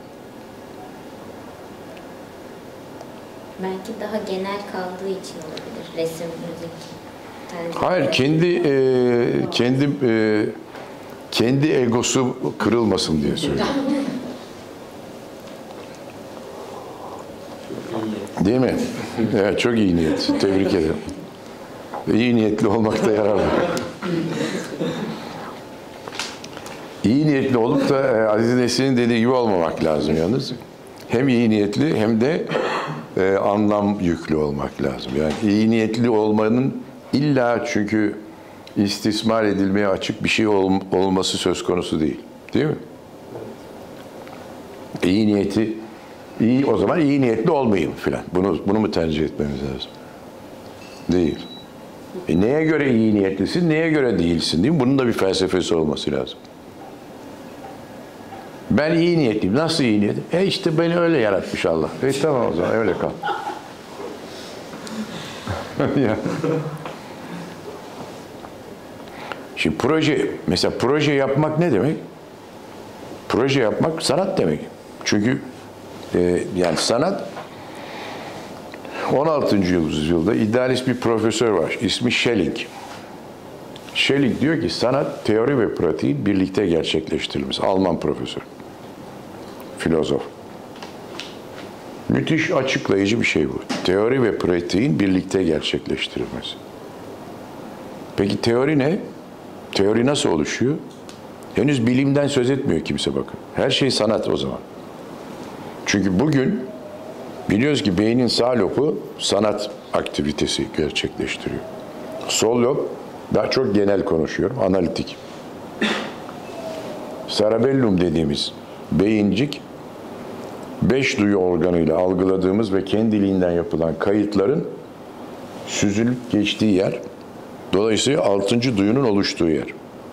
Speaker 7: Belki daha genel kaldığı için olabilir. Resim, müzik. tercih.
Speaker 1: Hayır, kendi e, kendi e, kendi egosu kırılmasın diye söylüyorum. Değil mi? Evet, çok iyi niyet. Tebrik ederim. İyi niyetli olmakta yarar var. İyi niyetli olup da e, Aziz Nesin'in dediği gibi olmamak lazım yalnız. Hem iyi niyetli hem de e, anlam yüklü olmak lazım. Yani iyi niyetli olmanın illa çünkü istismar edilmeye açık bir şey ol, olması söz konusu değil. Değil mi? İyi niyeti iyi o zaman iyi niyetli olmayayım filan. Bunu bunu mu tercih etmemiz lazım? Değil. E neye göre iyi niyetlisin, neye göre değilsin değil mi? Bunun da bir felsefesi olması lazım. Ben iyi niyetliyim. Nasıl iyi niyetli? E işte beni öyle yaratmış Allah. E tamam o zaman öyle kal. Ya. Şimdi proje, mesela proje yapmak ne demek? Proje yapmak sanat demek. Çünkü e, yani sanat on altıncı yüzyılda idealist bir profesör var. İsmi Schelling. Schelling diyor ki sanat teori ve pratiğin birlikte gerçekleştirilmesi. Alman profesör. Filozof. Müthiş açıklayıcı bir şey bu. Teori ve pratiğin birlikte gerçekleştirilmesi. Peki teori ne? Teori nasıl oluşuyor? Henüz bilimden söz etmiyor kimse bakın. Her şey sanat o zaman. Çünkü bugün biliyoruz ki beynin sağ lobu sanat aktivitesi gerçekleştiriyor. Sol lob daha çok genel konuşuyorum, analitik. Cerebellum dediğimiz beyincik, beş duyu organıyla algıladığımız ve kendiliğinden yapılan kayıtların süzülüp geçtiği yer. Dolayısıyla altıncı duyunun oluştuğu yer.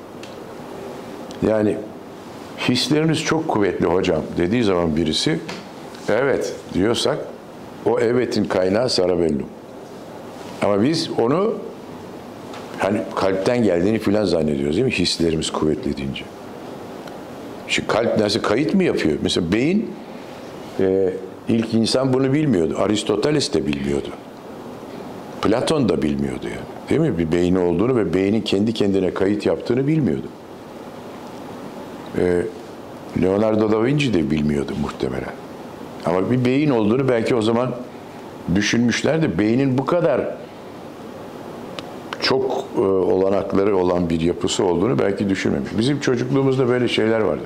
Speaker 1: Yani hisleriniz çok kuvvetli hocam dediği zaman birisi evet diyorsak o evetin kaynağı cerebellum. Ama biz onu hani kalpten geldiğini filan zannediyoruz değil mi? Hislerimiz kuvvetli deyince. Şimdi kalp nasıl kayıt mı yapıyor? Mesela beyin e, ilk insan bunu bilmiyordu. Aristoteles de bilmiyordu. Platon da bilmiyordu yani. Değil mi? Bir beyni olduğunu ve beynin kendi kendine kayıt yaptığını bilmiyordu. E, Leonardo da Vinci de bilmiyordu muhtemelen. Ama bir beyin olduğunu belki o zaman düşünmüşler de beynin bu kadar çok e, olanakları olan bir yapısı olduğunu belki düşünmemiş. Bizim çocukluğumuzda böyle şeyler vardı.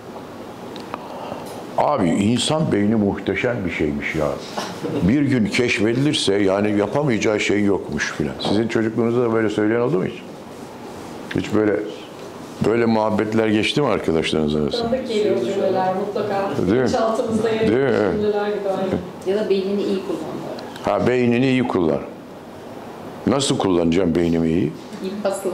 Speaker 1: Abi insan beyni muhteşem bir şeymiş ya. Bir gün keşfedilirse yani yapamayacağı şey yokmuş filan. Sizin çocukluğunuzda da böyle söyleyen oldu mu hiç? Hiç böyle böyle muhabbetler geçti mi arkadaşlarınız arasında?
Speaker 4: Tanıdık geliyor cümleler mutlaka.
Speaker 1: Değil mi?
Speaker 4: Bilinçaltımızda yer
Speaker 1: Değil mi?
Speaker 4: etmiş
Speaker 1: Evet.
Speaker 4: cümleler gibi aynı.
Speaker 2: Ya da beynini iyi kullanmak.
Speaker 1: Ha beynini iyi kullan. Nasıl kullanacağım beynimi iyi?
Speaker 2: İyi paslı.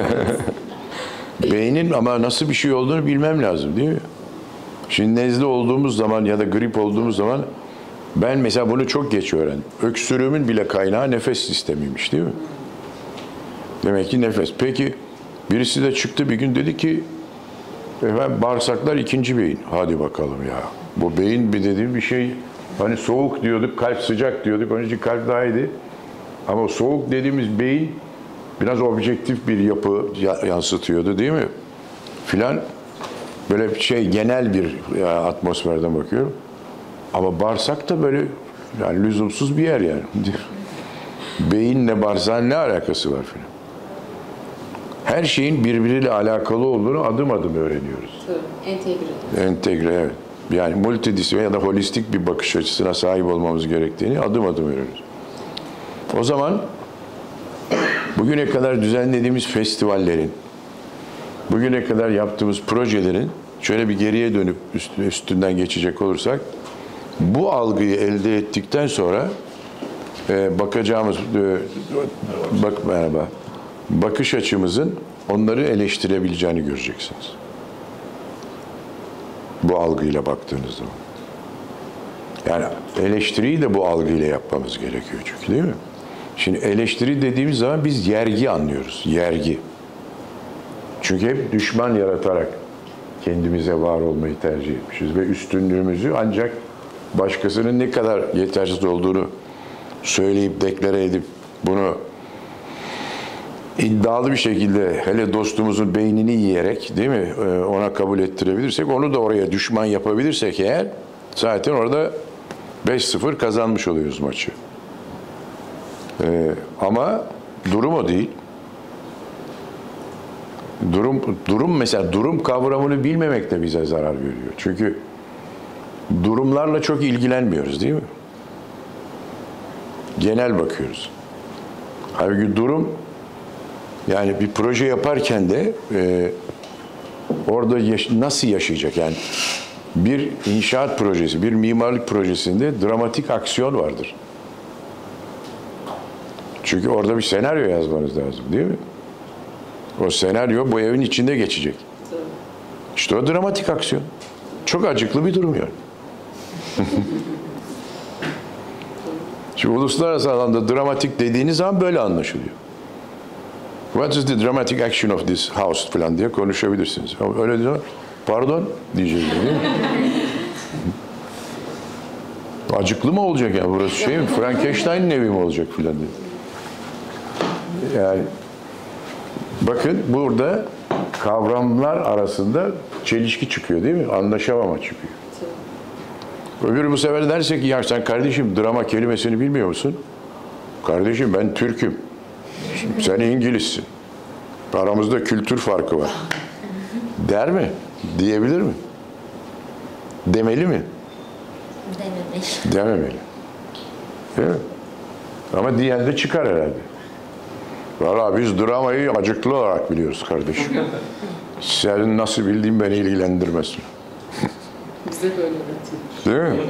Speaker 1: Beynin ama nasıl bir şey olduğunu bilmem lazım değil mi? Şimdi nezle olduğumuz zaman ya da grip olduğumuz zaman ben mesela bunu çok geç öğrendim. Öksürüğümün bile kaynağı nefes sistemiymiş değil mi? Demek ki nefes. Peki birisi de çıktı bir gün dedi ki efendim bağırsaklar ikinci beyin. Hadi bakalım ya. Bu beyin bir dediğim bir şey. Hani soğuk diyorduk, kalp sıcak diyorduk. Onun için kalp daha iyiydi. Ama soğuk dediğimiz beyin biraz objektif bir yapı yansıtıyordu değil mi? Filan. Böyle şey genel bir atmosferden bakıyorum. Ama bağırsak da böyle yani lüzumsuz bir yer yani. Beyinle bağırsağın ne alakası var filan. Her şeyin birbiriyle alakalı olduğunu adım adım öğreniyoruz.
Speaker 2: Tabii, entegre.
Speaker 1: Entegre, evet. Yani multidisipliner ya da holistik bir bakış açısına sahip olmamız gerektiğini adım adım öğreniyoruz. O zaman bugüne kadar düzenlediğimiz festivallerin, bugüne kadar yaptığımız projelerin şöyle bir geriye dönüp üstünden geçecek olursak, bu algıyı elde ettikten sonra e, bakacağımız e, bak merhaba bakış açımızın onları eleştirebileceğini göreceksiniz. Bu algıyla baktığınız zaman. Yani eleştiriyi de bu algıyla yapmamız gerekiyor çünkü değil mi? Şimdi eleştiri dediğimiz zaman biz yergi anlıyoruz. Yergi. Çünkü hep düşman yaratarak kendimize var olmayı tercih etmişiz. Ve üstünlüğümüzü ancak başkasının ne kadar yetersiz olduğunu söyleyip, deklare edip bunu iddialı bir şekilde hele dostumuzun beynini yiyerek değil mi ona kabul ettirebilirsek, onu da oraya düşman yapabilirsek eğer zaten orada beş sıfır kazanmış oluyoruz maçı. Ee, ama durum o değil. Durum, durum mesela durum kavramını bilmemek de bize zarar veriyor. Çünkü durumlarla çok ilgilenmiyoruz değil mi? Genel bakıyoruz. Halbuki durum yani bir proje yaparken de e, orada yaş- nasıl yaşayacak? Yani bir inşaat projesi, bir mimarlık projesinde dramatik aksiyon vardır. Çünkü orada bir senaryo yazmanız lazım değil mi? O senaryo bu evin içinde geçecek. İşte o dramatik aksiyon. Çok acıklı bir durum yani. Şimdi uluslararası alanda dramatik dediğiniz zaman böyle anlaşılıyor. What is the dramatic action of this house falan diye konuşabilirsiniz. Ama öyle diyor, pardon diyeceğiz değil mi? Acıklı mı olacak yani burası şey mi? Frankenstein'in evi mi olacak filan diye. Yani bakın burada kavramlar arasında çelişki çıkıyor değil mi? Anlaşamama çıkıyor. Öbürü bu sefer derse ki ya sen kardeşim drama kelimesini bilmiyor musun? Kardeşim ben Türk'üm. Sen İngilizsin. Aramızda kültür farkı var. Der mi? Diyebilir mi? Demeli mi?
Speaker 7: Dememiş.
Speaker 1: Dememeli. Değil mi? Ama diyen de çıkar herhalde. Valla biz dramayı acıklı olarak biliyoruz kardeşim. Senin nasıl bildiğin beni ilgilendirmez.
Speaker 2: Bize böyle öğretiyor.
Speaker 1: Değil mi?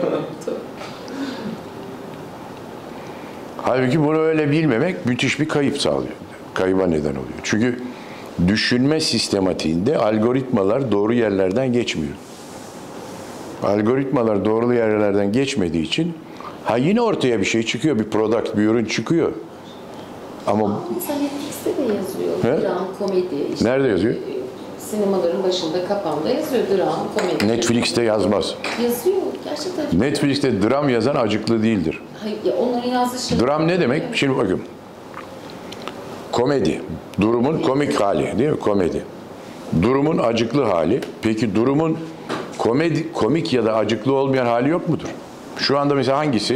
Speaker 1: Halbuki bunu öyle bilmemek müthiş bir kayıp sağlıyor. Kayıba neden oluyor. Çünkü düşünme sistematiğinde algoritmalar doğru yerlerden geçmiyor. Algoritmalar doğru yerlerden geçmediği için ha yine ortaya bir şey çıkıyor, bir product, bir ürün çıkıyor. Ama
Speaker 2: Mesela Netflix'te de yazıyor.
Speaker 1: He?
Speaker 2: Dram, komedi. Işte,
Speaker 1: Nerede yazıyor?
Speaker 2: Sinemaların başında, kapağında yazıyor. Dram, komedi.
Speaker 1: Netflix'te yazmaz.
Speaker 2: Yazıyor. Gerçekten.
Speaker 1: Netflix'te dram yazan acıklı değildir.
Speaker 2: Hayır, ya onların yazdığı şey.
Speaker 1: Dram ne demek? Şimdi bakın. Komedi. Durumun komik hali değil mi? Komedi. Durumun acıklı hali. Peki durumun komedi, komik ya da acıklı olmayan hali yok mudur? Şu anda mesela hangisi?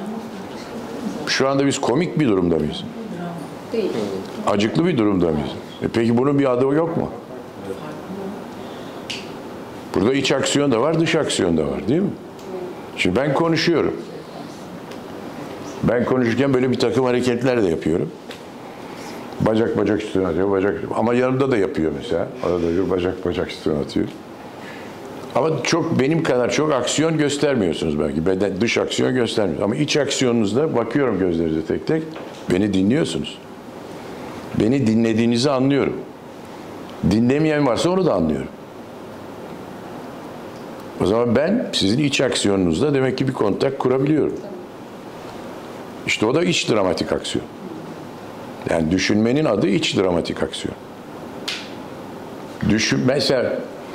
Speaker 1: Şu anda biz komik bir durumda mıyız?
Speaker 2: Değil.
Speaker 1: Acıklı bir durumda mıyız? E peki bunun bir adı yok mu? Burada iç aksiyon da var, dış aksiyon da var değil mi? Şimdi ben konuşuyorum. Ben konuşurken böyle bir takım hareketler de yapıyorum. Bacak bacak üstüne atıyor, bacak ama yanımda da yapıyor mesela. Arada bir bacak bacak üstüne atıyor. Ama çok benim kadar çok aksiyon göstermiyorsunuz belki. Beden, dış aksiyon göstermiyorsunuz. Ama iç aksiyonunuzda bakıyorum gözlerinize tek tek. Beni dinliyorsunuz. Beni dinlediğinizi anlıyorum. Dinlemeyen varsa onu da anlıyorum. O zaman ben sizin iç aksiyonunuzda demek ki bir kontak kurabiliyorum. İşte o da iç dramatik aksiyon. Yani düşünmenin adı iç dramatik aksiyon. Düşün, mesela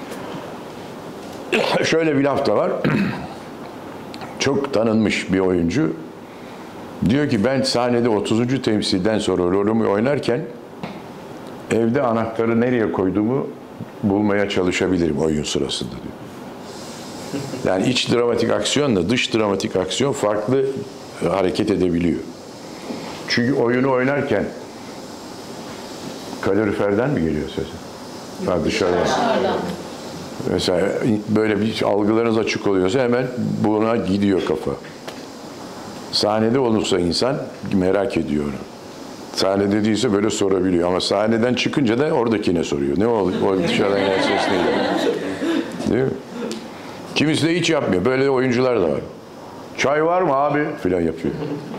Speaker 1: şöyle bir laf da var. Çok tanınmış bir oyuncu. Diyor ki ben sahnede otuzuncu temsilden sonra rolümü oynarken evde anahtarı nereye koyduğumu bulmaya çalışabilirim oyun sırasında diyor. Yani iç dramatik aksiyonla dış dramatik aksiyon farklı hareket edebiliyor. Çünkü oyunu oynarken kaloriferden mi geliyor sesi? Ha, dışarıdan.
Speaker 3: Dışarıdan.
Speaker 1: Mesela böyle bir algılarınız açık oluyorsa hemen buna gidiyor kafa. Sahnede olursa insan merak ediyor onu. Sahnede değilse böyle sorabiliyor ama sahneden çıkınca da oradakine soruyor. Ne oldu? O dışarıdan gelen ses neydi? Değil mi? Kimisi de hiç yapmıyor. Böyle oyuncular da var. Çay var mı abi? Filan yapıyor.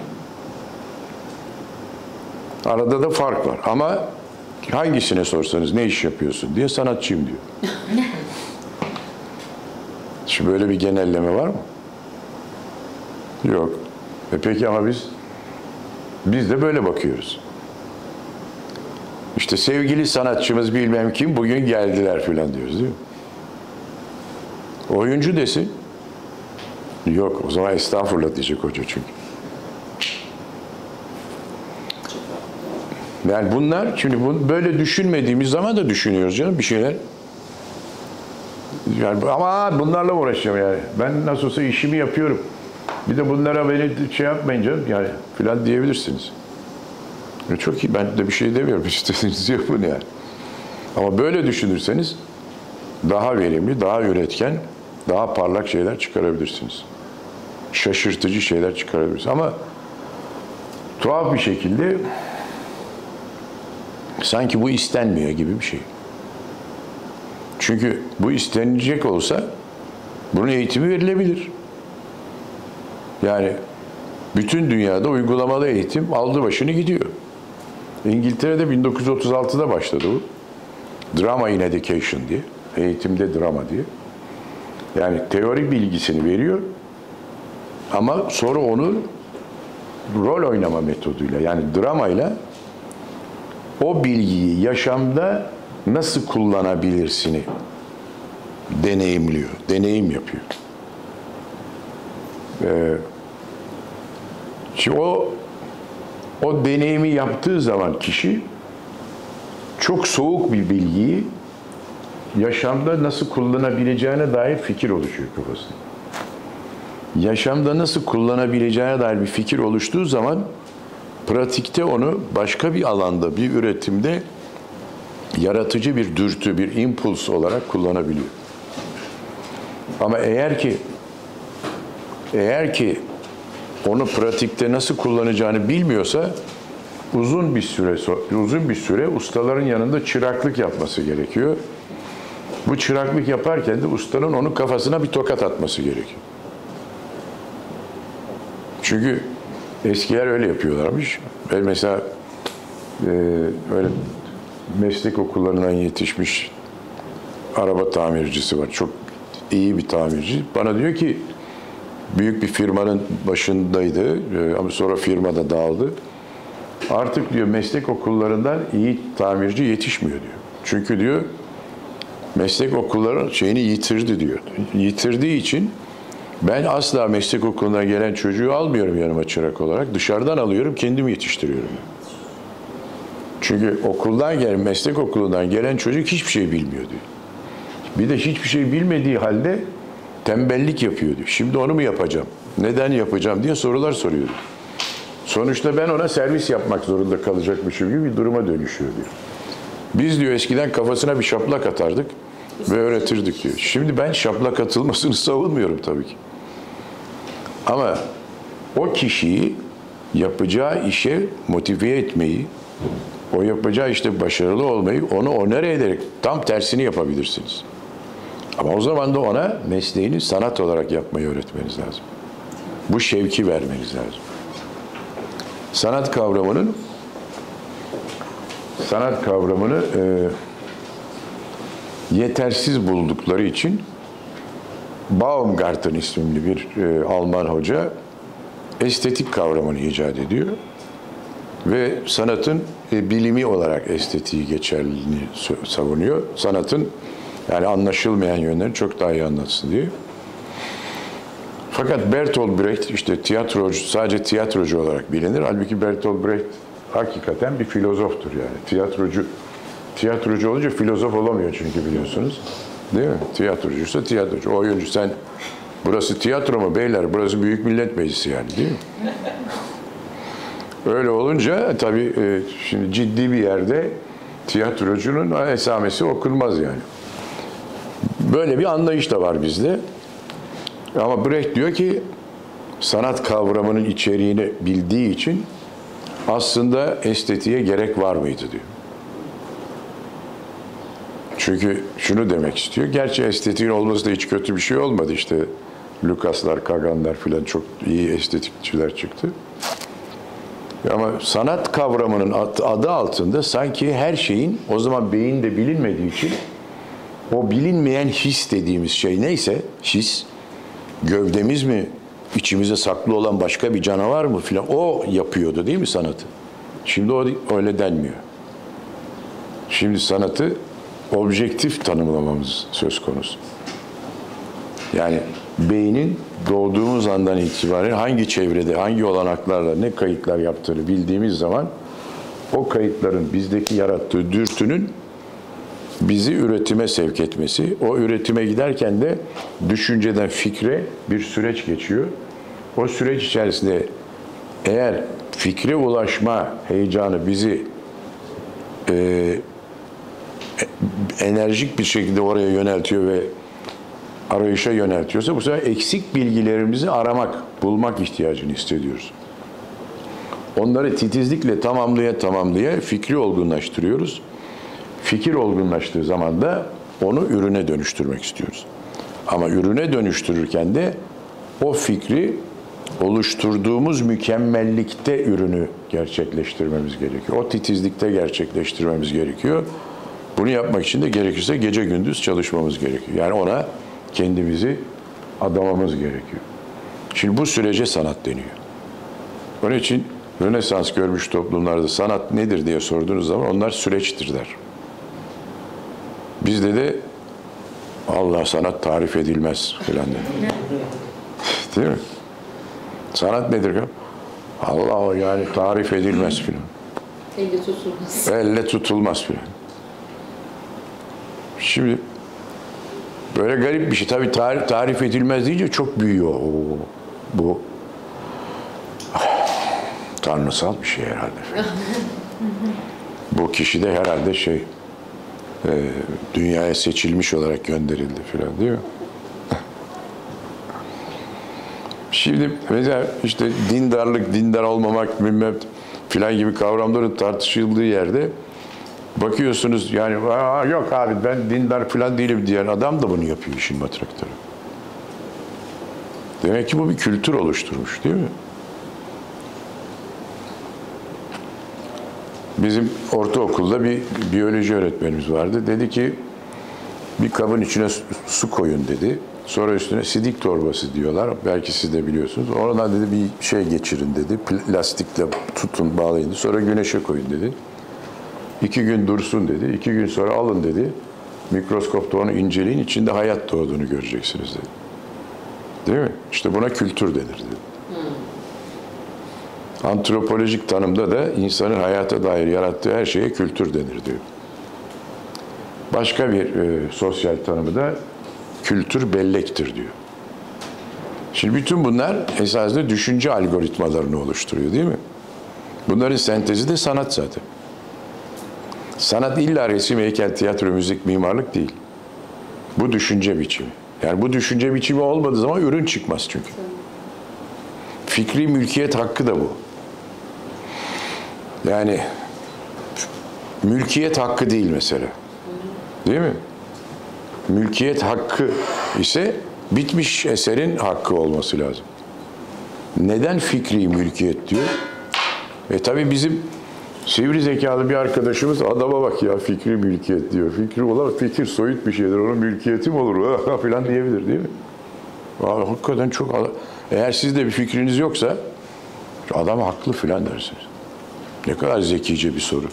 Speaker 1: Arada da fark var ama hangisine sorsanız ne iş yapıyorsun diye sanatçıyım diyor. Şimdi böyle bir genelleme var mı? Yok. E peki ama biz biz de böyle bakıyoruz. İşte sevgili sanatçımız bilmem kim bugün geldiler filan diyoruz değil mi? Oyuncu desin. Yok o zaman estağfurullah diyecek hoca çünkü. Yani bunlar, şimdi bunu böyle düşünmediğimiz zaman da düşünüyoruz canım bir şeyler. Yani ama bunlarla uğraşacağım yani. Ben nasıl olsa işimi yapıyorum. Bir de bunlara beni şey yapmayın canım yani filan diyebilirsiniz. Ya çok iyi, ben de bir şey demiyorum. İstediğinizi yapın yani. Ama böyle düşünürseniz daha verimli, daha üretken, daha parlak şeyler çıkarabilirsiniz. Şaşırtıcı şeyler çıkarabilirsiniz. Ama tuhaf bir şekilde sanki bu istenmiyor gibi bir şey. Çünkü bu istenilecek olsa bunun eğitimi verilebilir. Yani bütün dünyada uygulamalı eğitim aldı başını gidiyor. İngiltere'de bin dokuz yüz otuz altıda başladı bu. Drama in Education diye. Eğitimde drama diye. Yani teori bilgisini veriyor ama sonra onu rol oynama metoduyla yani dramayla o bilgiyi yaşamda nasıl kullanabilirsini deneyimliyor, deneyim yapıyor. Ee, şimdi o o deneyimi yaptığı zaman kişi çok soğuk bir bilgiyi yaşamda nasıl kullanabileceğine dair fikir oluşuyor kafasında. Yaşamda nasıl kullanabileceğine dair bir fikir oluştuğu zaman pratikte onu başka bir alanda, bir üretimde yaratıcı bir dürtü, bir impuls olarak kullanabiliyor. Ama eğer ki eğer ki onu pratikte nasıl kullanacağını bilmiyorsa uzun bir süre uzun bir süre ustaların yanında çıraklık yapması gerekiyor. Bu çıraklık yaparken de ustanın onun kafasına bir tokat atması gerekiyor. Çünkü eskiler öyle yapıyorlarmış. Ben mesela e, öyle meslek okullarından yetişmiş araba tamircisi var. Çok iyi bir tamirci. Bana diyor ki büyük bir firmanın başındaydı e, ama sonra firma da dağıldı. Artık diyor meslek okullarından iyi tamirci yetişmiyor diyor. Çünkü diyor meslek okulları şeyini yitirdi diyor. Yitirdiği için ben asla meslek okuluna gelen çocuğu almıyorum yanıma çırak olarak. Dışarıdan alıyorum, kendim yetiştiriyorum. Çünkü okuldan gelen, meslek okulundan gelen çocuk hiçbir şey bilmiyor diyor. Bir de hiçbir şey bilmediği halde tembellik yapıyor diyor. Şimdi onu mu yapacağım? Neden yapacağım diye sorular soruyor. Sonuçta ben ona servis yapmak zorunda kalacakmışım gibi bir duruma dönüşüyor diyor. Biz diyor eskiden kafasına bir şaplak atardık ve öğretirdik diyor. Şimdi ben şaplak atılmasını savunmuyorum tabii ki. Ama o kişiyi yapacağı işe motive etmeyi, o yapacağı işte başarılı olmayı, onu onere ederek tam tersini yapabilirsiniz. Ama o zaman da ona mesleğini sanat olarak yapmayı öğretmeniz lazım. Bu şevki vermeniz lazım. Sanat kavramının sanat kavramını e, yetersiz buldukları için Baumgarten isimli bir e, Alman hoca estetik kavramını icat ediyor. Ve sanatın e, bilimi olarak estetiği geçerliliğini sö- savunuyor. Sanatın yani anlaşılmayan yönlerini çok daha iyi anlatsın diye. Fakat Bertolt Brecht işte tiyatrocu, sadece tiyatrocu olarak bilinir. Halbuki Bertolt Brecht hakikaten bir filozoftur yani. Tiyatrocu tiyatrocu olunca filozof olamıyor çünkü biliyorsunuz. Değil mi? Tiyatrocuysa tiyatrocu. Oyuncu sen burası tiyatro mu beyler? Burası Büyük Millet Meclisi yani değil mi? Öyle olunca tabii e, şimdi ciddi bir yerde tiyatrocunun esamesi okunmaz yani. Böyle bir anlayış da var bizde. Ama Brecht diyor ki sanat kavramının içeriğini bildiği için aslında estetiğe gerek var mıydı diyor. Çünkü şunu demek istiyor. Gerçi estetiğin olması da hiç kötü bir şey olmadı. İşte Lucas'lar, Kagan'lar filan çok iyi estetikçiler çıktı. Ama sanat kavramının adı altında sanki her şeyin o zaman beyinde bilinmediği için o bilinmeyen his dediğimiz şey neyse his, gövdemiz mi, içimize saklı olan başka bir canavar mı filan o yapıyordu değil mi sanatı? Şimdi o öyle denmiyor. Şimdi sanatı objektif tanımlamamız söz konusu. Yani beynin doğduğumuz andan itibaren hangi çevrede, hangi olanaklarla ne kayıtlar yaptığını bildiğimiz zaman o kayıtların bizdeki yarattığı dürtünün bizi üretime sevk etmesi, o üretime giderken de düşünceden fikre bir süreç geçiyor. O süreç içerisinde eğer fikre ulaşma heyecanı bizi e, enerjik bir şekilde oraya yöneltiyor ve arayışa yöneltiyorsa bu sefer eksik bilgilerimizi aramak, bulmak ihtiyacını hissediyoruz. Onları titizlikle tamamlaya tamamlaya fikri olgunlaştırıyoruz. Fikir olgunlaştığı zaman da onu ürüne dönüştürmek istiyoruz. Ama ürüne dönüştürürken de o fikri oluşturduğumuz mükemmellikte ürünü gerçekleştirmemiz gerekiyor. O titizlikte gerçekleştirmemiz gerekiyor. Bunu yapmak için de gerekirse gece gündüz çalışmamız gerekiyor. Yani ona kendimizi adamamız gerekiyor. Şimdi bu sürece sanat deniyor. Onun için Rönesans görmüş toplumlarda sanat nedir diye sorduğunuz zaman onlar süreçtir der. Bizde de Allah sanat tarif edilmez filan der. Değil mi? Sanat nedir? Allah yani tarif edilmez filan.
Speaker 2: Elle tutulmaz.
Speaker 1: Elle tutulmaz filan. Şimdi böyle garip bir şey. Tabii tarif, tarif edilmez deyince çok büyüyor. Oo, bu tanrısal bir şey herhalde. Bu kişi de herhalde şey e, dünyaya seçilmiş olarak gönderildi filan değil mi? Şimdi mesela işte dindarlık, dindar olmamak bilmem filan gibi kavramların tartışıldığı yerde bakıyorsunuz yani yok abi ben dindar filan değilim diyen adam da bunu yapıyor işin matrakları. Demek ki bu bir kültür oluşturmuş değil mi? Bizim ortaokulda bir biyoloji öğretmenimiz vardı. Dedi ki bir kabın içine su koyun dedi. Sonra üstüne sidik torbası diyorlar. Belki siz de biliyorsunuz. Oradan dedi bir şey geçirin dedi. Plastikle tutun bağlayın dedi. Sonra güneşe koyun dedi. İki gün dursun dedi. İki gün sonra alın dedi. Mikroskopta onu inceleyin. İçinde hayat doğduğunu göreceksiniz dedi. Değil mi? İşte buna kültür denir dedi. Hmm. Antropolojik tanımda da insanın hayata dair yarattığı her şeye kültür denir diyor. Başka bir e, sosyal tanımı da kültür bellektir diyor. Şimdi bütün bunlar esasında düşünce algoritmalarını oluşturuyor değil mi? Bunların sentezi de sanat zaten. Sanat illa resim, heykel, tiyatro, müzik, mimarlık değil. Bu düşünce biçimi. Yani bu düşünce biçimi olmadığı zaman ürün çıkmaz çünkü. Fikri mülkiyet hakkı da bu. Yani mülkiyet hakkı değil mesela. Değil mi? Mülkiyet hakkı ise bitmiş eserin hakkı olması lazım. Neden fikri mülkiyet diyor? E tabi bizim sivri zekalı bir arkadaşımız adama bak ya fikri mülkiyet diyor. Fikri olan fikir soyut bir şeydir. Onun mülkiyeti mi olur falan diyebilir değil mi? Abi, hakikaten çok eğer sizde bir fikriniz yoksa adam haklı filan dersiniz. Ne kadar zekice bir soru.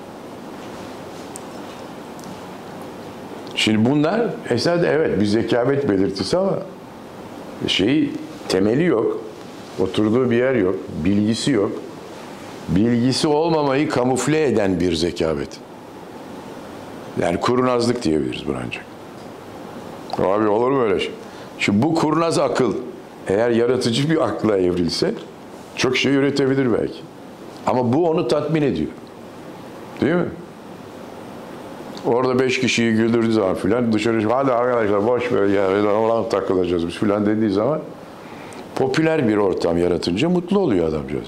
Speaker 1: Şimdi bunlar esasında evet bir zekavet belirtisi ama şeyi temeli yok. Oturduğu bir yer yok. Bilgisi yok. Bilgisi olmamayı kamufle eden bir zekavet. Yani kurnazlık diyebiliriz buna ancak. Abi olur mu öyle şey? Şimdi bu kurnaz akıl eğer yaratıcı bir akla evrilse çok şey üretebilir belki. Ama bu onu tatmin ediyor. Değil mi? Orada beş kişiyi güldürdüğü zaman filan dışarı hadi arkadaşlar boş ver ya olan takılacağız biz filan dediği zaman popüler bir ortam yaratınca mutlu oluyor adamcağız.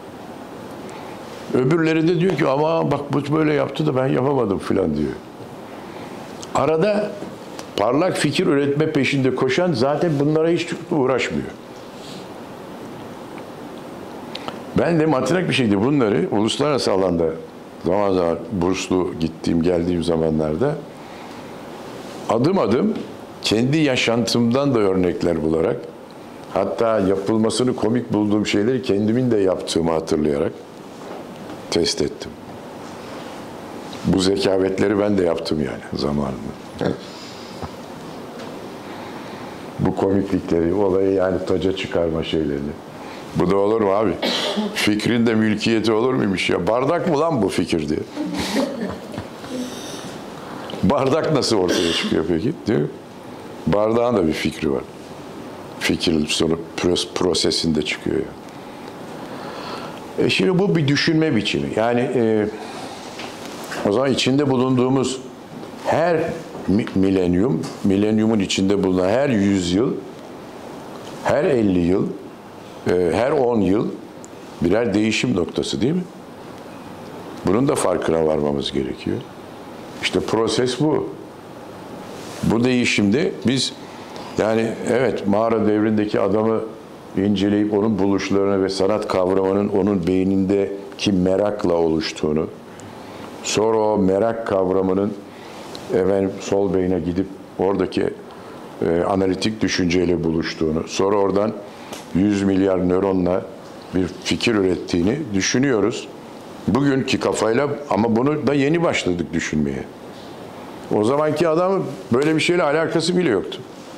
Speaker 1: Öbürleri de diyor ki ama bak bu böyle yaptı da ben yapamadım filan diyor. Arada parlak fikir üretme peşinde koşan zaten bunlara hiç uğraşmıyor. Ben de matrak bir şekilde bunları uluslararası alanda zaman zaman burslu gittiğim geldiğim zamanlarda adım adım kendi yaşantımdan da örnekler bularak hatta yapılmasını komik bulduğum şeyleri kendimin de yaptığımı hatırlayarak test ettim. Bu zekavetleri ben de yaptım yani zamanında. Bu komiklikleri, olayı yani taca çıkarma şeylerini. Bu da olur mu abi? Fikrin de mülkiyeti olur muymuş ya? Bardak mı lan bu fikir diye. Bardak nasıl ortaya çıkıyor peki? Değil mi? Bardağın da bir fikri var. Fikir sonra prosesinde çıkıyor yani. E şimdi bu bir düşünme biçimi. Yani e, o zaman içinde bulunduğumuz her milenyum, milenyumun içinde bulunan her yüzyıl, her elli yıl, e, her on yıl birer değişim noktası değil mi? Bunun da farkına varmamız gerekiyor. İşte proses bu. Bu değişimde biz yani evet mağara devrindeki adamı inceleyip onun buluşlarını ve sanat kavramının onun beynindeki merakla oluştuğunu, sonra o merak kavramının efendim, sol beyne gidip oradaki e, analitik düşünceyle buluştuğunu, sonra oradan yüz milyar nöronla bir fikir ürettiğini düşünüyoruz. Bugünkü kafayla ama bunu da yeni başladık düşünmeye. O zamanki adamın böyle bir şeyle alakası bile yoktu.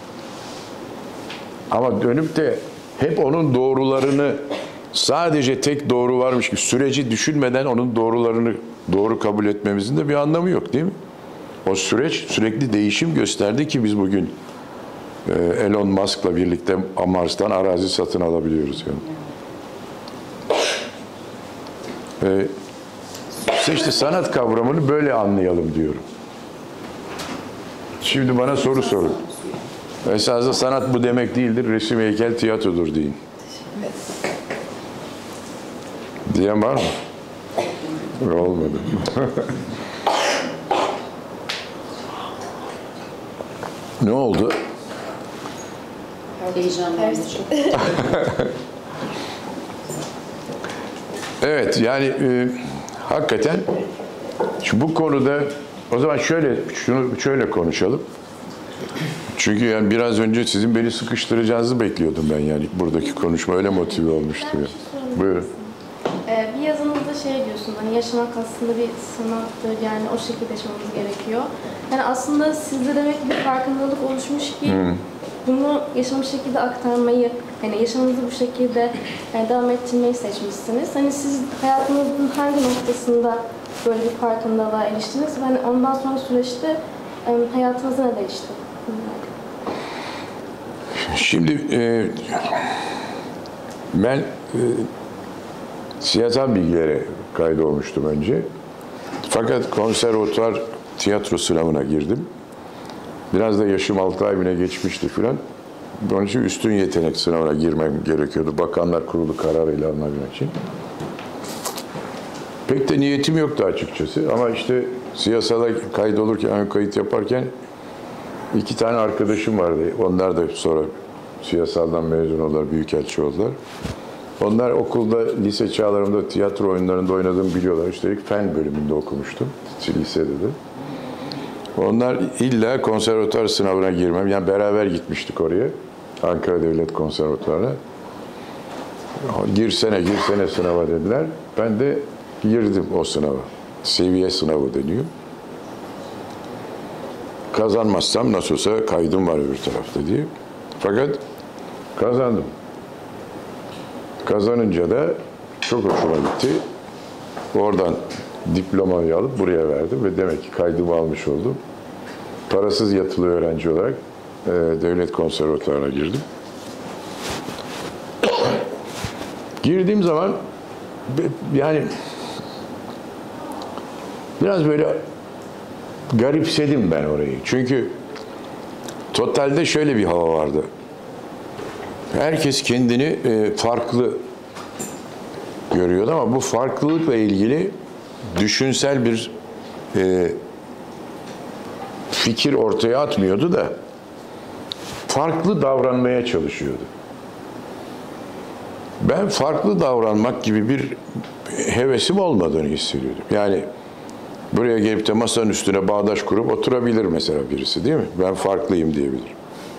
Speaker 1: Ama dönüp de hep onun doğrularını sadece tek doğru varmış gibi süreci düşünmeden onun doğrularını doğru kabul etmemizin de bir anlamı yok değil mi? O süreç sürekli değişim gösterdi ki biz bugün Elon Musk'la birlikte Mars'tan arazi satın alabiliyoruz yani. Ee, işte sanat kavramını böyle anlayalım diyorum. Şimdi bana soru sorun. Esasında sanat bu demek değildir, resim, heykel, tiyatrodur deyin. Diyen var mı? Olmadı. Ne oldu?
Speaker 2: Heyecanlandım çok.
Speaker 1: Evet, yani e, hakikaten şu bu konuda o zaman şöyle şunu şöyle konuşalım. Çünkü yani biraz önce sizin beni sıkıştıracağınızı bekliyordum ben yani buradaki konuşma öyle motive olmuştu ya. Buyurun.
Speaker 6: Ee, bir yazınızda şey diyorsun, hani yaşamak aslında bir sanattır, yani o şekilde yaşamamız gerekiyor. Yani aslında sizde demek ki bir farkındalık oluşmuş ki hmm. bunu yaşamış şekilde aktarmayı, hani yaşamınızı bu şekilde yani devam ettirmeyi seçmişsiniz. Hani siz hayatınızın hangi noktasında böyle bir farkındalığa eriştiniz ve hani ondan sonra süreçte hayatınızda ne değişti?
Speaker 1: Şimdi e, ben e, siyasal bilgilere kaydolmuştum önce. Fakat konservatuvar tiyatro sınavına girdim. Biraz da yaşım altı ay bile geçmişti filan. Onun için üstün yetenek sınavına girmem gerekiyordu. Bakanlar Kurulu kararıyla alınabilmek için. Pek de niyetim yoktu açıkçası. Ama işte siyasala kaydolurken, ön kayıt yaparken iki tane arkadaşım vardı. Onlar da sonra siyasaldan mezun oldular, büyükelçi oldular. Onlar okulda, lise çağlarımda tiyatro oyunlarında oynadığımı biliyorlar. Üstelik fen bölümünde okumuştum, lisede de. Onlar illa konservatuvar sınavına girmem, yani beraber gitmiştik oraya, Ankara Devlet Konservatuvarı'na. Girsene, girsene sınava dediler. Ben de Girdim o sınava. Seviye sınavı deniyor. Kazanmazsam nasıl olsa kaydım var öbür tarafta diye. Fakat kazandım. Kazanınca da çok hoşuma gitti. Oradan diplomayı alıp buraya verdim ve demek ki kaydımı almış oldum. Parasız yatılı öğrenci olarak e, devlet konservatuvarına girdim. Girdiğim zaman yani biraz böyle garipsedim ben orayı. Çünkü totalde şöyle bir hava vardı. Herkes kendini e, farklı görüyordu ama bu farklılıkla ilgili düşünsel bir e, fikir ortaya atmıyordu da farklı davranmaya çalışıyordu. Ben farklı davranmak gibi bir hevesim olmadığını hissediyordum. Yani buraya gelip de masanın üstüne bağdaş kurup oturabilir mesela birisi, değil mi? Ben farklıyım diyebilir.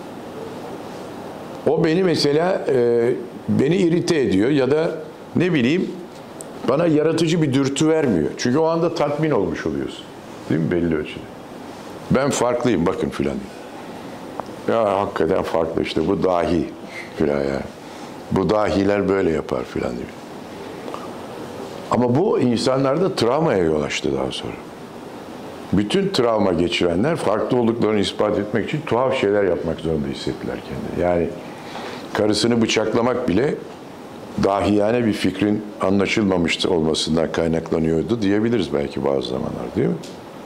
Speaker 1: O beni mesela e, beni irite ediyor ya da ne bileyim bana yaratıcı bir dürtü vermiyor. Çünkü o anda tatmin olmuş oluyorsun. Değil mi? Belli ölçüde. Ben farklıyım bakın filan. Ya hakikaten farklı işte bu dahi filan ya. Bu dahiler böyle yapar filan diyor. Ama bu insanlarda travmaya yol açtı daha sonra. Bütün travma geçirenler farklı olduklarını ispat etmek için tuhaf şeyler yapmak zorunda hissettiler kendini. Yani karısını bıçaklamak bile dahiyane bir fikrin anlaşılmamış olmasından kaynaklanıyordu diyebiliriz belki bazı zamanlar, değil mi?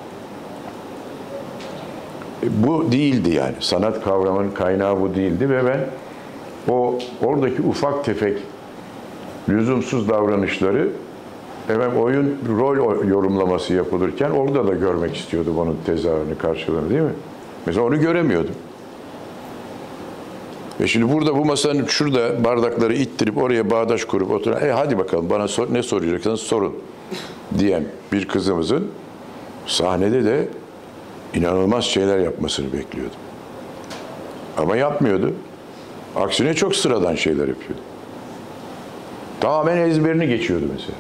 Speaker 1: Bu değildi yani. Sanat kavramının kaynağı bu değildi ve ben o oradaki ufak tefek lüzumsuz davranışları hemen oyun rol yorumlaması yapılırken orada da görmek istiyordum onun tezahürünü, karşılığını, değil mi? Mesela onu göremiyordum. Ve şimdi burada bu masanın şurada bardakları ittirip oraya bağdaş kurup oturan, e hadi bakalım bana sor, ne soracaksanız sorun diyen bir kızımızın sahnede de inanılmaz şeyler yapmasını bekliyordum. Ama yapmıyordu. Aksine çok sıradan şeyler yapıyordu. Tamamen ezberini geçiyordu mesela.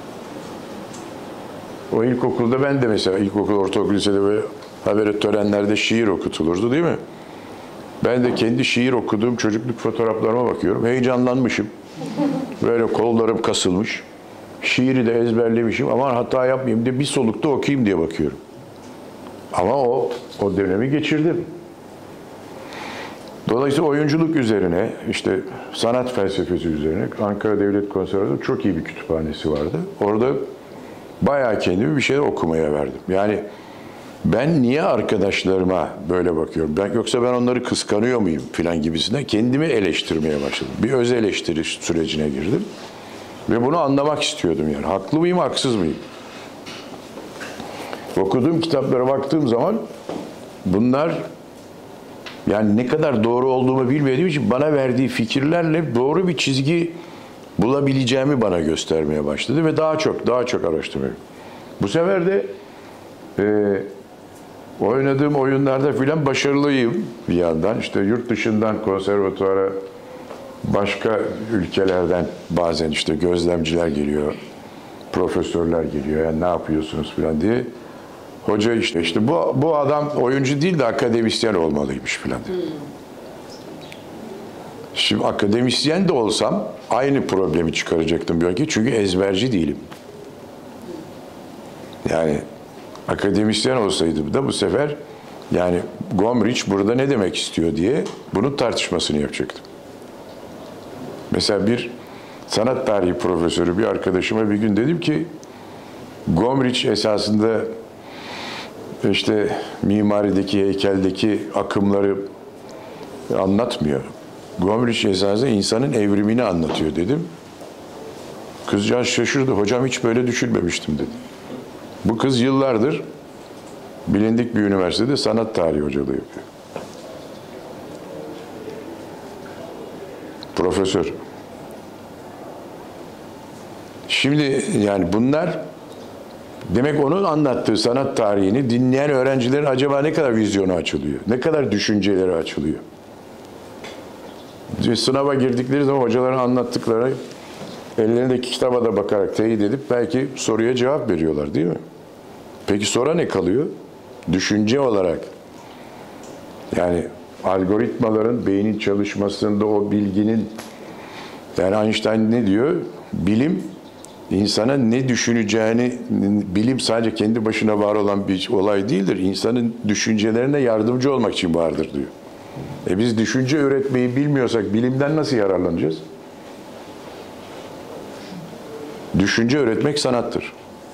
Speaker 1: O ilkokulda ben de mesela ilkokul, ortaokul, lisede böyle haberi törenlerde şiir okutulurdu, değil mi? Ben de kendi şiir okuduğum çocukluk fotoğraflarıma bakıyorum. Heyecanlanmışım. Böyle kollarım kasılmış. Şiiri de ezberlemişim. Aman hata yapmayayım diye bir solukta okuyayım diye bakıyorum. Ama o, o dönemi geçirdim. Dolayısıyla oyunculuk üzerine, işte sanat felsefesi üzerine Ankara Devlet Konservatuvarı çok iyi bir kütüphanesi vardı. Orada bayağı kendimi bir şeyler okumaya verdim. Yani ben niye arkadaşlarıma böyle bakıyorum? Ben, yoksa ben onları kıskanıyor muyum filan gibisine kendimi eleştirmeye başladım. Bir öz eleştiri sürecine girdim. Ve bunu anlamak istiyordum yani. Haklı mıyım, haksız mıyım? Okuduğum kitaplara baktığım zaman bunlar yani ne kadar doğru olduğumu bilmediğim için bana verdiği fikirlerle doğru bir çizgi bulabileceğimi bana göstermeye başladı ve daha çok, daha çok araştırıyorum. Bu sefer de e, oynadığım oyunlarda filan başarılıyım bir yandan. İşte yurt dışından konservatuvara başka ülkelerden bazen işte gözlemciler geliyor, profesörler geliyor. Yani ne yapıyorsunuz filan diye. Hoca işte işte bu bu adam oyuncu değil de akademisyen olmalıymış filan diyor. Hmm. Şimdi akademisyen de olsam aynı problemi çıkaracaktım belki çünkü ezberci değilim. Yani akademisyen olsaydım da bu sefer yani Gombrich burada ne demek istiyor diye bunun tartışmasını yapacaktım. Mesela bir sanat tarihi profesörü bir arkadaşıma bir gün dedim ki Gombrich esasında işte mimarideki, heykeldeki akımları anlatmıyor. Gombrich esasında insanın evrimini anlatıyor dedim. Kızcağız şaşırdı. Hocam hiç böyle düşünmemiştim dedi. Bu kız yıllardır bilindik bir üniversitede sanat tarihi hocalığı yapıyor. Profesör. Şimdi yani bunlar demek onun anlattığı sanat tarihini dinleyen öğrencilerin acaba ne kadar vizyonu açılıyor? Ne kadar düşünceleri açılıyor? Sınava girdikleri zaman hocaların anlattıkları ellerindeki kitaba da bakarak teyit edip belki soruya cevap veriyorlar değil mi? Peki sonra ne kalıyor? Düşünce olarak yani algoritmaların beynin çalışmasında o bilginin, yani Einstein ne diyor? Bilim insana ne düşüneceğini, bilim sadece kendi başına var olan bir olay değildir. İnsanın düşüncelerine yardımcı olmak için vardır diyor. E biz düşünce üretmeyi bilmiyorsak bilimden nasıl yararlanacağız? Düşünce üretmek sanattır.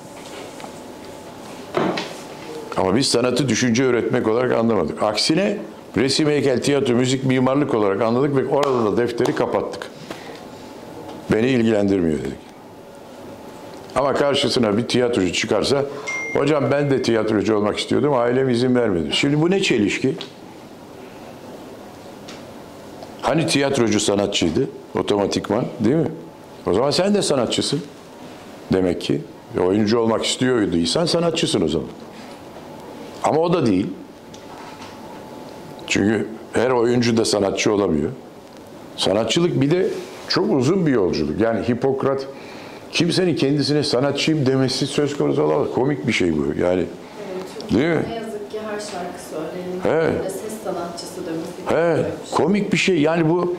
Speaker 1: Ama biz sanatı düşünce üretmek olarak anlamadık. Aksine resim, heykel, tiyatro, müzik, mimarlık olarak anladık ve orada da defteri kapattık. Beni ilgilendirmiyor dedik. Ama karşısına bir tiyatrocu çıkarsa, hocam ben de tiyatrocu olmak istiyordum, ailem izin vermedi. Şimdi bu ne çelişki? Hani tiyatrocu sanatçıydı, otomatikman, değil mi? O zaman sen de sanatçısın. Demek ki oyuncu olmak istiyorduysan sanatçısın o zaman. Ama o da değil. Çünkü her oyuncu da sanatçı olamıyor. Sanatçılık bir de çok uzun bir yolculuk. Yani Hipokrat kimsenin kendisine sanatçıyım demesi söz konusu olamaz. Komik bir şey bu. Yani değil mi?
Speaker 2: Ne yazık ki her şarkı söyleyenin
Speaker 1: Evet.
Speaker 2: ve ses sanatçısı demesi.
Speaker 1: Evet, komik bir şey. Yani bu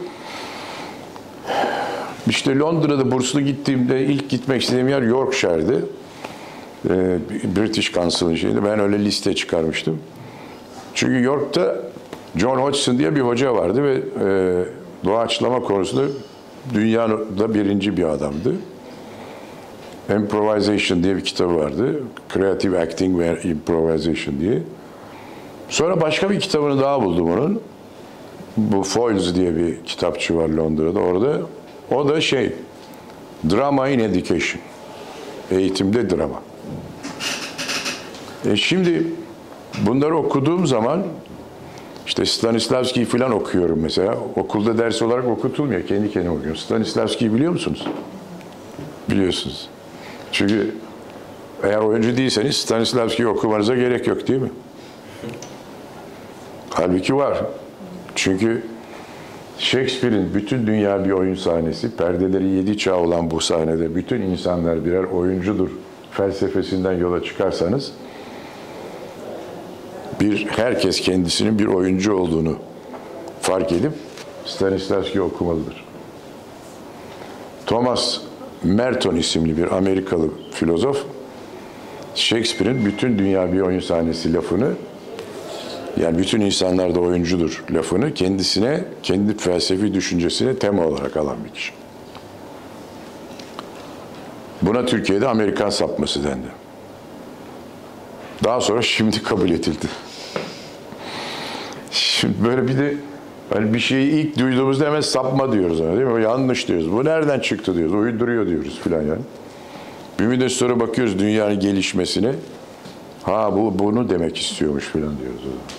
Speaker 1: işte Londra'da burslu gittiğimde ilk gitmek istediğim yer Yorkshire'dı. Ee, British Council'ın şeyinde. Ben öyle liste çıkarmıştım. Çünkü York'ta John Hodgson diye bir hoca vardı ve e, doğaçlama konusunda dünyada birinci bir adamdı. Improvisation diye bir kitabı vardı. Creative Acting ve Improvisation diye. Sonra başka bir kitabını daha buldum onun. Bu Foyles diye bir kitapçı var Londra'da. Orada o da şey, Drama in Education. Eğitimde drama. E şimdi bunları okuduğum zaman işte Stanislavski'yi falan okuyorum mesela. Okulda ders olarak okutulmuyor. Kendi kendime okuyorum. Stanislavski'yi biliyor musunuz? Biliyorsunuz. Çünkü eğer oyuncu değilseniz Stanislavski'yi okumanıza gerek yok değil mi? Halbuki var. Çünkü Shakespeare'in bütün dünya bir oyun sahnesi, perdeleri yedi çağ olan bu sahnede bütün insanlar birer oyuncudur felsefesinden yola çıkarsanız, bir herkes kendisinin bir oyuncu olduğunu fark edip Stanislavski okumalıdır. Thomas Merton isimli bir Amerikalı filozof, Shakespeare'in bütün dünya bir oyun sahnesi lafını, yani bütün insanlar da oyuncudur lafını kendisine, kendi felsefi düşüncesine tema olarak alan bir kişi. Buna Türkiye'de Amerikan sapması dendi. Daha sonra şimdi kabul edildi. Şimdi böyle bir de hani bir şeyi ilk duyduğumuzda hemen sapma diyoruz ona, değil mi? Yanlış diyoruz. Bu nereden çıktı diyoruz. Uyduruyor diyoruz filan yani. Bir müddet sonra bakıyoruz dünyanın gelişmesine. Ha bu bunu demek istiyormuş filan diyoruz.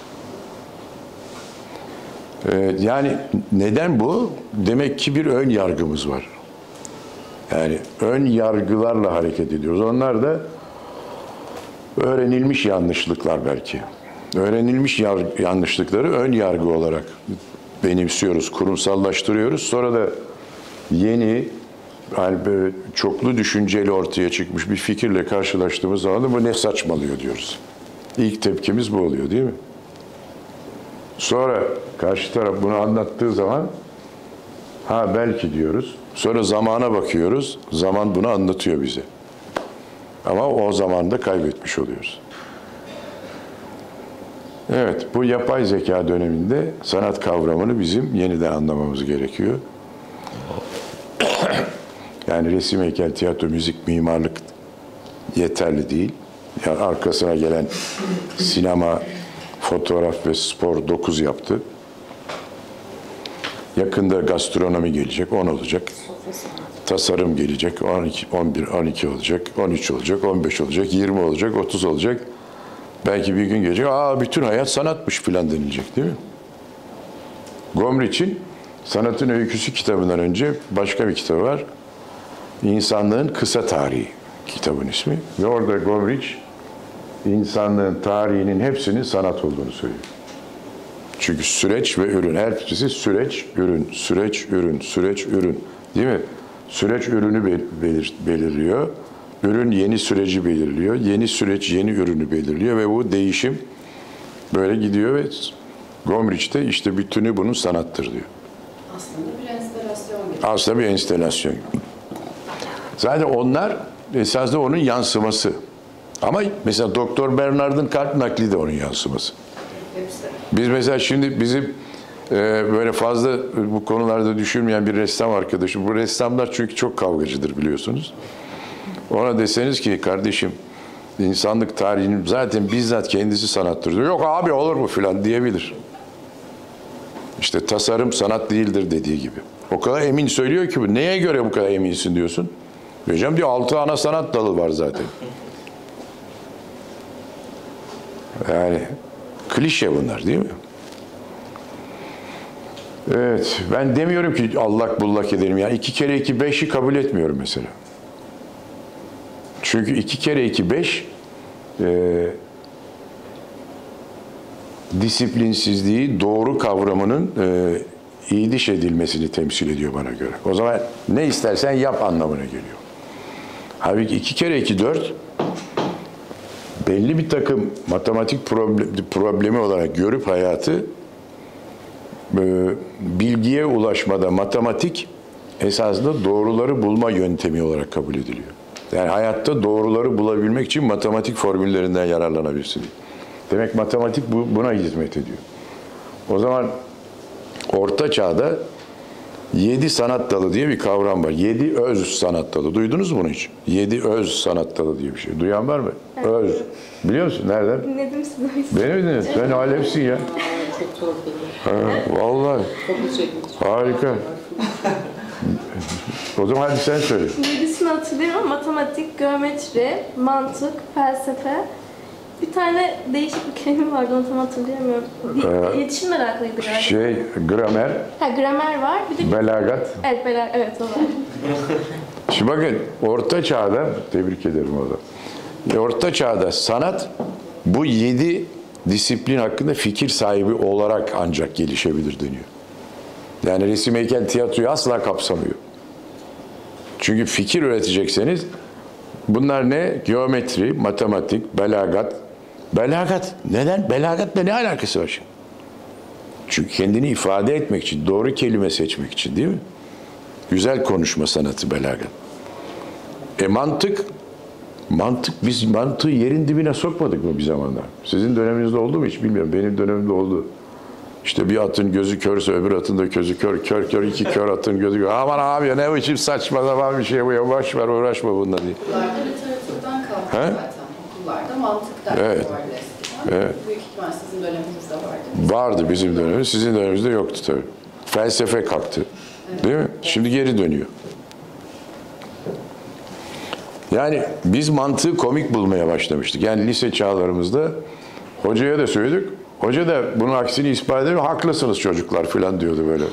Speaker 1: Ee, yani neden bu? Demek ki bir ön yargımız var. Yani ön yargılarla hareket ediyoruz. Onlar da öğrenilmiş yanlışlıklar belki. Öğrenilmiş yanlışlıkları ön yargı olarak benimsiyoruz, kurumsallaştırıyoruz. Sonra da yeni, yani böyle çoklu düşünceyle ortaya çıkmış bir fikirle karşılaştığımız zaman da bu ne saçmalıyor diyoruz. İlk tepkimiz bu oluyor değil mi? Sonra karşı taraf bunu anlattığı zaman ha belki diyoruz. Sonra zamana bakıyoruz. Zaman bunu anlatıyor bize. Ama o zaman da kaybetmiş oluyoruz. Evet, bu yapay zeka döneminde sanat kavramını bizim yeniden anlamamız gerekiyor. Yani resim, heykel, tiyatro, müzik, mimarlık yeterli değil. Yani arkasına gelen sinema, fotoğraf ve spor dokuz yaptı. Yakında gastronomi gelecek, on olacak. Tasarım gelecek, on iki, on bir, on iki olacak, on üç olacak, on beş olacak, yirmi olacak, otuz olacak. Belki bir gün gelecek, aa bütün hayat sanatmış filan denilecek değil mi? Gomrich'in Sanatın Öyküsü kitabından önce başka bir kitabı var. İnsanlığın Kısa Tarihi kitabın ismi. Ve orada Gomrich insanlığın tarihinin hepsinin sanat olduğunu söylüyor. Çünkü süreç ve ürün, her birisi süreç, ürün, süreç, ürün, süreç, ürün. Değil mi? Süreç ürünü bel- belir- belirliyor. Ürün yeni süreci belirliyor. Yeni süreç yeni ürünü belirliyor ve bu değişim böyle gidiyor ve Gombrich'te işte bütünü bunun sanattır diyor.
Speaker 2: Aslında bir enstalasyon gibi.
Speaker 1: Aslında bir enstelasyon. Zaten onlar esasında onun yansıması. Ama mesela Doktor Bernard'ın kalp nakli de onun yansıması.
Speaker 2: Hepsi.
Speaker 1: Biz mesela şimdi bizim e, böyle fazla bu konularda düşünmeyen bir ressam arkadaşım. Bu ressamlar çünkü çok kavgacıdır biliyorsunuz. Ona deseniz ki kardeşim insanlık tarihinin zaten bizzat kendisi sanattır diyor. Yok abi olur mu filan diyebilir. İşte tasarım sanat değildir dediği gibi. O kadar emin söylüyor ki bu. Neye göre bu kadar eminsin diyorsun? Hocam diyor altı ana sanat dalı var zaten. Yani klişe bunlar değil mi? Evet, ben demiyorum ki allak bullak edelim. Yani iki kere iki beşi kabul etmiyorum mesela. Çünkü iki kere iki beş e, disiplinsizliği doğru kavramının e, iyiliş edilmesini temsil ediyor bana göre. O zaman ne istersen yap anlamına geliyor. Halbuki iki kere iki dört belli bir takım matematik problem, problemi olarak görüp hayatı e, bilgiye ulaşmada matematik esasında doğruları bulma yöntemi olarak kabul ediliyor. Yani hayatta doğruları bulabilmek için matematik formüllerinden yararlanabilirsin. Demek matematik bu, buna hizmet ediyor. O zaman Orta Çağ'da yedi sanat dalı diye bir kavram var. Yedi öz sanat dalı. Duydunuz mu bunu hiç? Yedi öz sanat dalı diye bir şey. Duyan var mı?
Speaker 6: Evet.
Speaker 1: Öz. Biliyor musun? Nereden?
Speaker 6: Dinledim sizi o yüzden.
Speaker 1: Beni mi dinledin? Sen alemsin ya.
Speaker 2: Çok torpilli.
Speaker 1: Ha, vallahi.
Speaker 2: Kopya çekmiş.
Speaker 1: Harika. O zaman hadi sen söyle.
Speaker 6: Yedisini hatırlıyorum ama matematik, geometri, mantık, felsefe. Bir tane değişik bir kelime vardı, onu tam hatırlayamıyorum.
Speaker 1: Ee,
Speaker 6: İletişim meraklıydı galiba.
Speaker 1: Şey, gramer,
Speaker 6: Ha, gramer var, bir de...
Speaker 1: belagat.
Speaker 6: Evet, beler, evet o var.
Speaker 1: Şimdi bakın Orta Çağ'da, tebrik ederim orada. Orta Çağ'da sanat bu yedi disiplin hakkında fikir sahibi olarak ancak gelişebilir deniyor. Yani resim, heykel, tiyatroyu asla kapsamıyor. Çünkü fikir üretecekseniz bunlar ne? Geometri, matematik, belagat. Belagat. Neden? Belagatla ne alakası var şimdi? Çünkü kendini ifade etmek için, doğru kelime seçmek için değil mi? Güzel konuşma sanatı belagat. E mantık, mantık biz mantığı yerin dibine sokmadık mı bir zamanlar? Sizin döneminizde oldu mu hiç bilmiyorum. Benim dönemimde oldu. İşte bir atın gözü körse öbür atın da gözü kör, kör kör iki kör atın gözü kör. Aman abi ya ne biçim saçma sapan bir şey bu ya, boş ver uğraşma bununla diye.
Speaker 2: Okullarda literatürden kaldı
Speaker 1: He?
Speaker 2: zaten. Okullarda mantık dersi
Speaker 1: Evet.
Speaker 2: vardı eskiden.
Speaker 1: Evet.
Speaker 2: Büyük ihtimal sizin döneminizde vardı.
Speaker 1: Vardı bizim dönemimiz, sizin döneminizde yoktu tabii. Felsefe kalktı. Değil mi? Şimdi geri dönüyor. Yani biz mantığı komik bulmaya başlamıştık. Yani lise çağlarımızda hocaya da söyledik. Hoca da bunun aksini ispat ediyor. Haklısınız çocuklar falan diyordu böyle.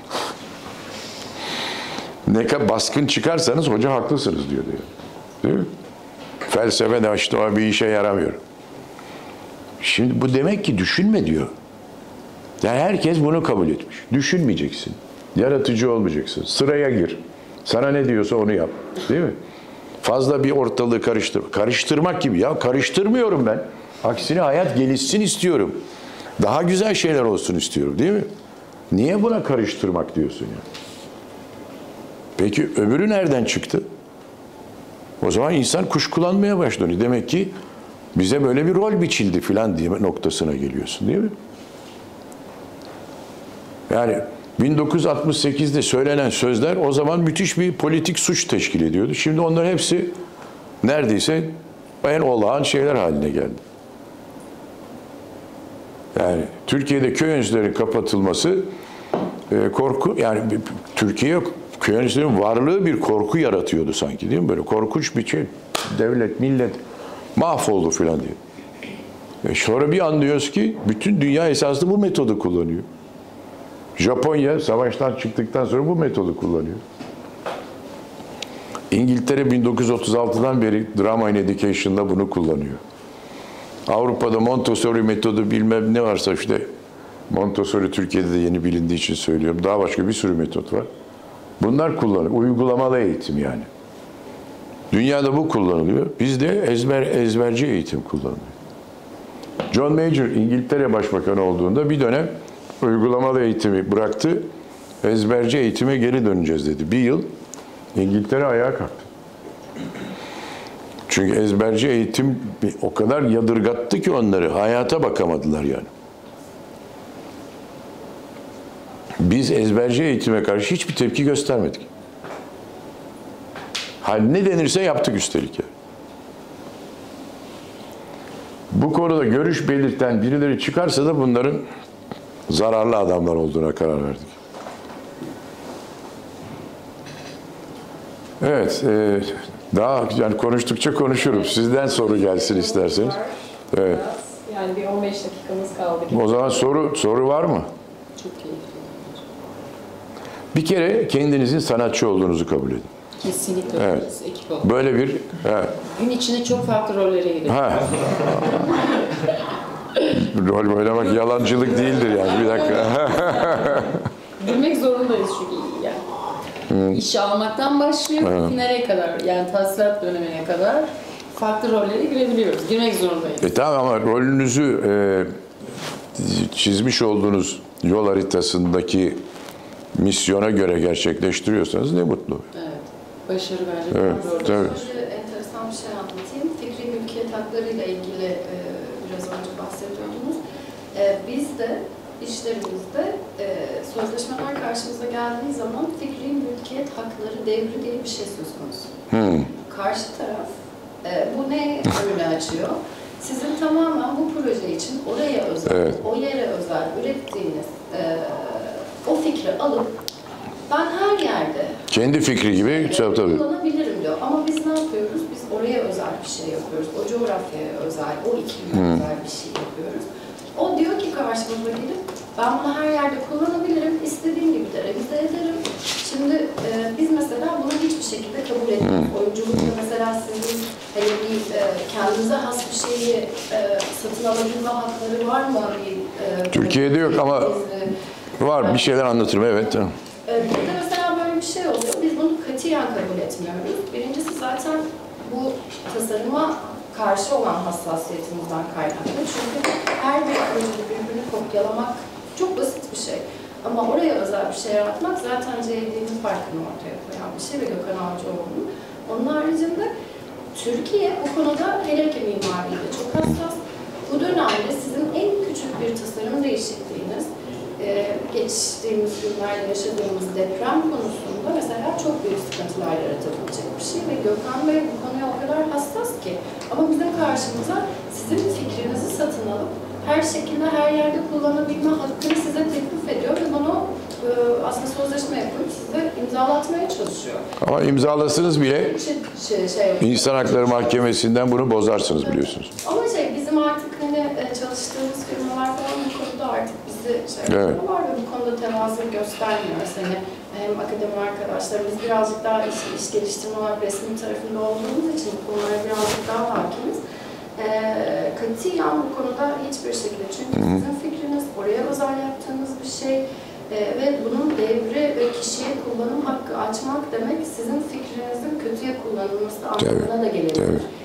Speaker 1: Ne kadar baskın çıkarsanız hoca haklısınız diyordu. Değil mi? Felsefe de işte o bir işe yaramıyor. Şimdi bu demek ki düşünme diyor. Yani herkes bunu kabul etmiş. Düşünmeyeceksin. Yaratıcı olmayacaksın. Sıraya gir. Sana ne diyorsa onu yap. Değil mi? Fazla bir ortalığı karıştır. Karıştırmak gibi. Ya karıştırmıyorum ben. Aksine hayat gelişsin istiyorum. Daha güzel şeyler olsun istiyorum. Değil mi? Niye buna karıştırmak diyorsun ya? Peki öbürü nereden çıktı? O zaman insan kuşkulanmaya başlıyor. Demek ki bize böyle bir rol biçildi filan diye noktasına geliyorsun değil mi? Yani bin dokuz yüz altmış sekizde söylenen sözler o zaman müthiş bir politik suç teşkil ediyordu. Şimdi onların hepsi neredeyse en olağan şeyler haline geldi. Yani Türkiye'de köy enstitülerinin kapatılması e, korku, yani Türkiye köy enstitülerinin varlığı bir korku yaratıyordu sanki değil mi? Böyle korkunç bir şey. Devlet, millet mahvoldu filan diye. E sonra bir anlıyoruz ki bütün dünya esasında bu metodu kullanıyor. Japonya savaştan çıktıktan sonra bu metodu kullanıyor. İngiltere bin dokuz yüz otuz altıdan beri Drama in Education'da bunu kullanıyor. Avrupa'da Montessori metodu bilmem ne varsa işte Montessori Türkiye'de de yeni bilindiği için söylüyorum. Daha başka bir sürü metot var. Bunlar kullanılıyor. Uygulamalı eğitim yani. Dünyada bu kullanılıyor. Bizde ezber ezberci eğitim kullanılıyor. John Major İngiltere Başbakanı olduğunda bir dönem uygulamalı eğitimi bıraktı. Ezberci eğitime geri döneceğiz dedi. Bir yıl İngiltere ayağa kalktı. Çünkü ezberci eğitim o kadar yadırgattı ki onları. Hayata bakamadılar yani. Biz ezberci eğitime karşı hiçbir tepki göstermedik. Ha, ne denirse yaptık üstelik yani. Bu konuda görüş belirten birileri çıkarsa da bunların zararlı adamlar olduğuna karar verdik. Evet, e, daha yani konuştukça konuşurum. Sizden soru gelsin isterseniz. Evet.
Speaker 4: Yani bir on beş dakikamız kaldı.
Speaker 1: O zaman soru soru var mı?
Speaker 2: Çok keyifli.
Speaker 1: Bir kere kendinizin sanatçı olduğunuzu kabul edin.
Speaker 2: Kesinlikle
Speaker 1: Evet.
Speaker 2: biz ekip olduk.
Speaker 1: Böyle bir he,
Speaker 2: Gün içinde çok farklı rollere girdik.
Speaker 1: ha. Rol oynamak yalancılık değildir yani. Bir dakika.
Speaker 2: Bilmek zorundayız çünkü yani. İşe almaktan başlıyor, finale kadar yani tahsilat dönemine kadar farklı rollere girebiliyoruz. Girmek zorundayız.
Speaker 1: E tamam ama rolünüzü e, çizmiş olduğunuz yol haritasındaki misyona göre gerçekleştiriyorsanız ne mutlu.
Speaker 2: Evet. Başarı bence
Speaker 1: Evet,
Speaker 2: çok zor.
Speaker 1: tabii.
Speaker 8: Şöyle enteresan bir şey anlatayım. Fikri mülkiyet haklarıyla ilgili e, biraz önce bahsediyordunuz. E, biz de işlerimizde e, sözleşmeler karşımıza geldiği zaman fikri mülkiyet hakları devri diye bir şey söz konusu.
Speaker 1: Hmm.
Speaker 8: Karşı taraf e, bu ne önünü açıyor? Sizin tamamen bu proje için oraya özel,
Speaker 1: Evet.
Speaker 8: o yere özel ürettiğiniz e, o fikri alıp ben her yerde
Speaker 1: Kendi fikri gibi tabii tabii.
Speaker 8: kullanabilirim diyor. Ama biz ne yapıyoruz? Biz oraya özel bir şey yapıyoruz. O coğrafyaya özel, o iklime özel bir şey yapıyoruz. O diyor ki karşımıza gelip ben bunu her yerde kullanabilirim, istediğim gibi de revize ederim. Şimdi e, biz mesela bunu hiçbir şekilde kabul etmiyoruz. Oyunculukta mesela sizin hani bir e, kendinize has bir şeyi e, satın alabilme hakları var mı? Bir, e,
Speaker 1: Türkiye'de yok ama
Speaker 8: bizi-
Speaker 1: var bir şeyler anlatırım evet. Tamam.
Speaker 8: Ee, Burada mesela böyle bir şey oluyor. Biz bunu katiyen kabul etmiyoruz. Birincisi zaten bu tasarıma karşı olan hassasiyetimizden kaynaklı. Çünkü her bir projede birbirini kopyalamak çok basit bir şey. Ama oraya özel bir şey yaratmak zaten C D D'nin farkını ortaya koyan bir şey ve Gökhan Avcıoğlu'nun. Onun haricinde Türkiye bu konuda hele ki mimariyle çok hassas. Bu dönemde sizin en küçük bir tasarım değişikliğiniz Ee, geçtiğimiz günlerde yaşadığımız deprem konusunda mesela çok büyük sıkıntılar yaratabilecek bir şey ve Gökhan Bey bu konuya o kadar hassas ki ama bizim karşımıza sizin fikrinizi satın alıp her şekilde her yerde kullanabilme hakkını size teklif ediyor ve bunu e, aslında sözleşmeye koyup size imzalatmaya çalışıyor.
Speaker 1: Ama imzalasınız bile
Speaker 8: Şey, şey, şey,
Speaker 1: İnsan Hakları Mahkemesi'nden bunu bozarsınız biliyorsunuz.
Speaker 8: Ama şey bizim artık hani e, çalıştığımız firmalar falan bu konuda artık bizi şey
Speaker 1: Evet.
Speaker 8: yapıyorlar ve bu konuda tevazu göstermiyoruz. Hani hem akademi arkadaşlarımız birazcık daha iş, iş geliştirme olarak resmi tarafında olduğumuz için bu konulara birazcık daha hakimiz. E, katiyen bu konuda hiçbir şekilde çünkü sizin fikriniz oraya özel yaptığınız bir şey e, ve bunun devri ve kişiye kullanım hakkı açmak demek sizin fikrinizin kötüye kullanılması anlamına da gelebilir.
Speaker 1: Tabii.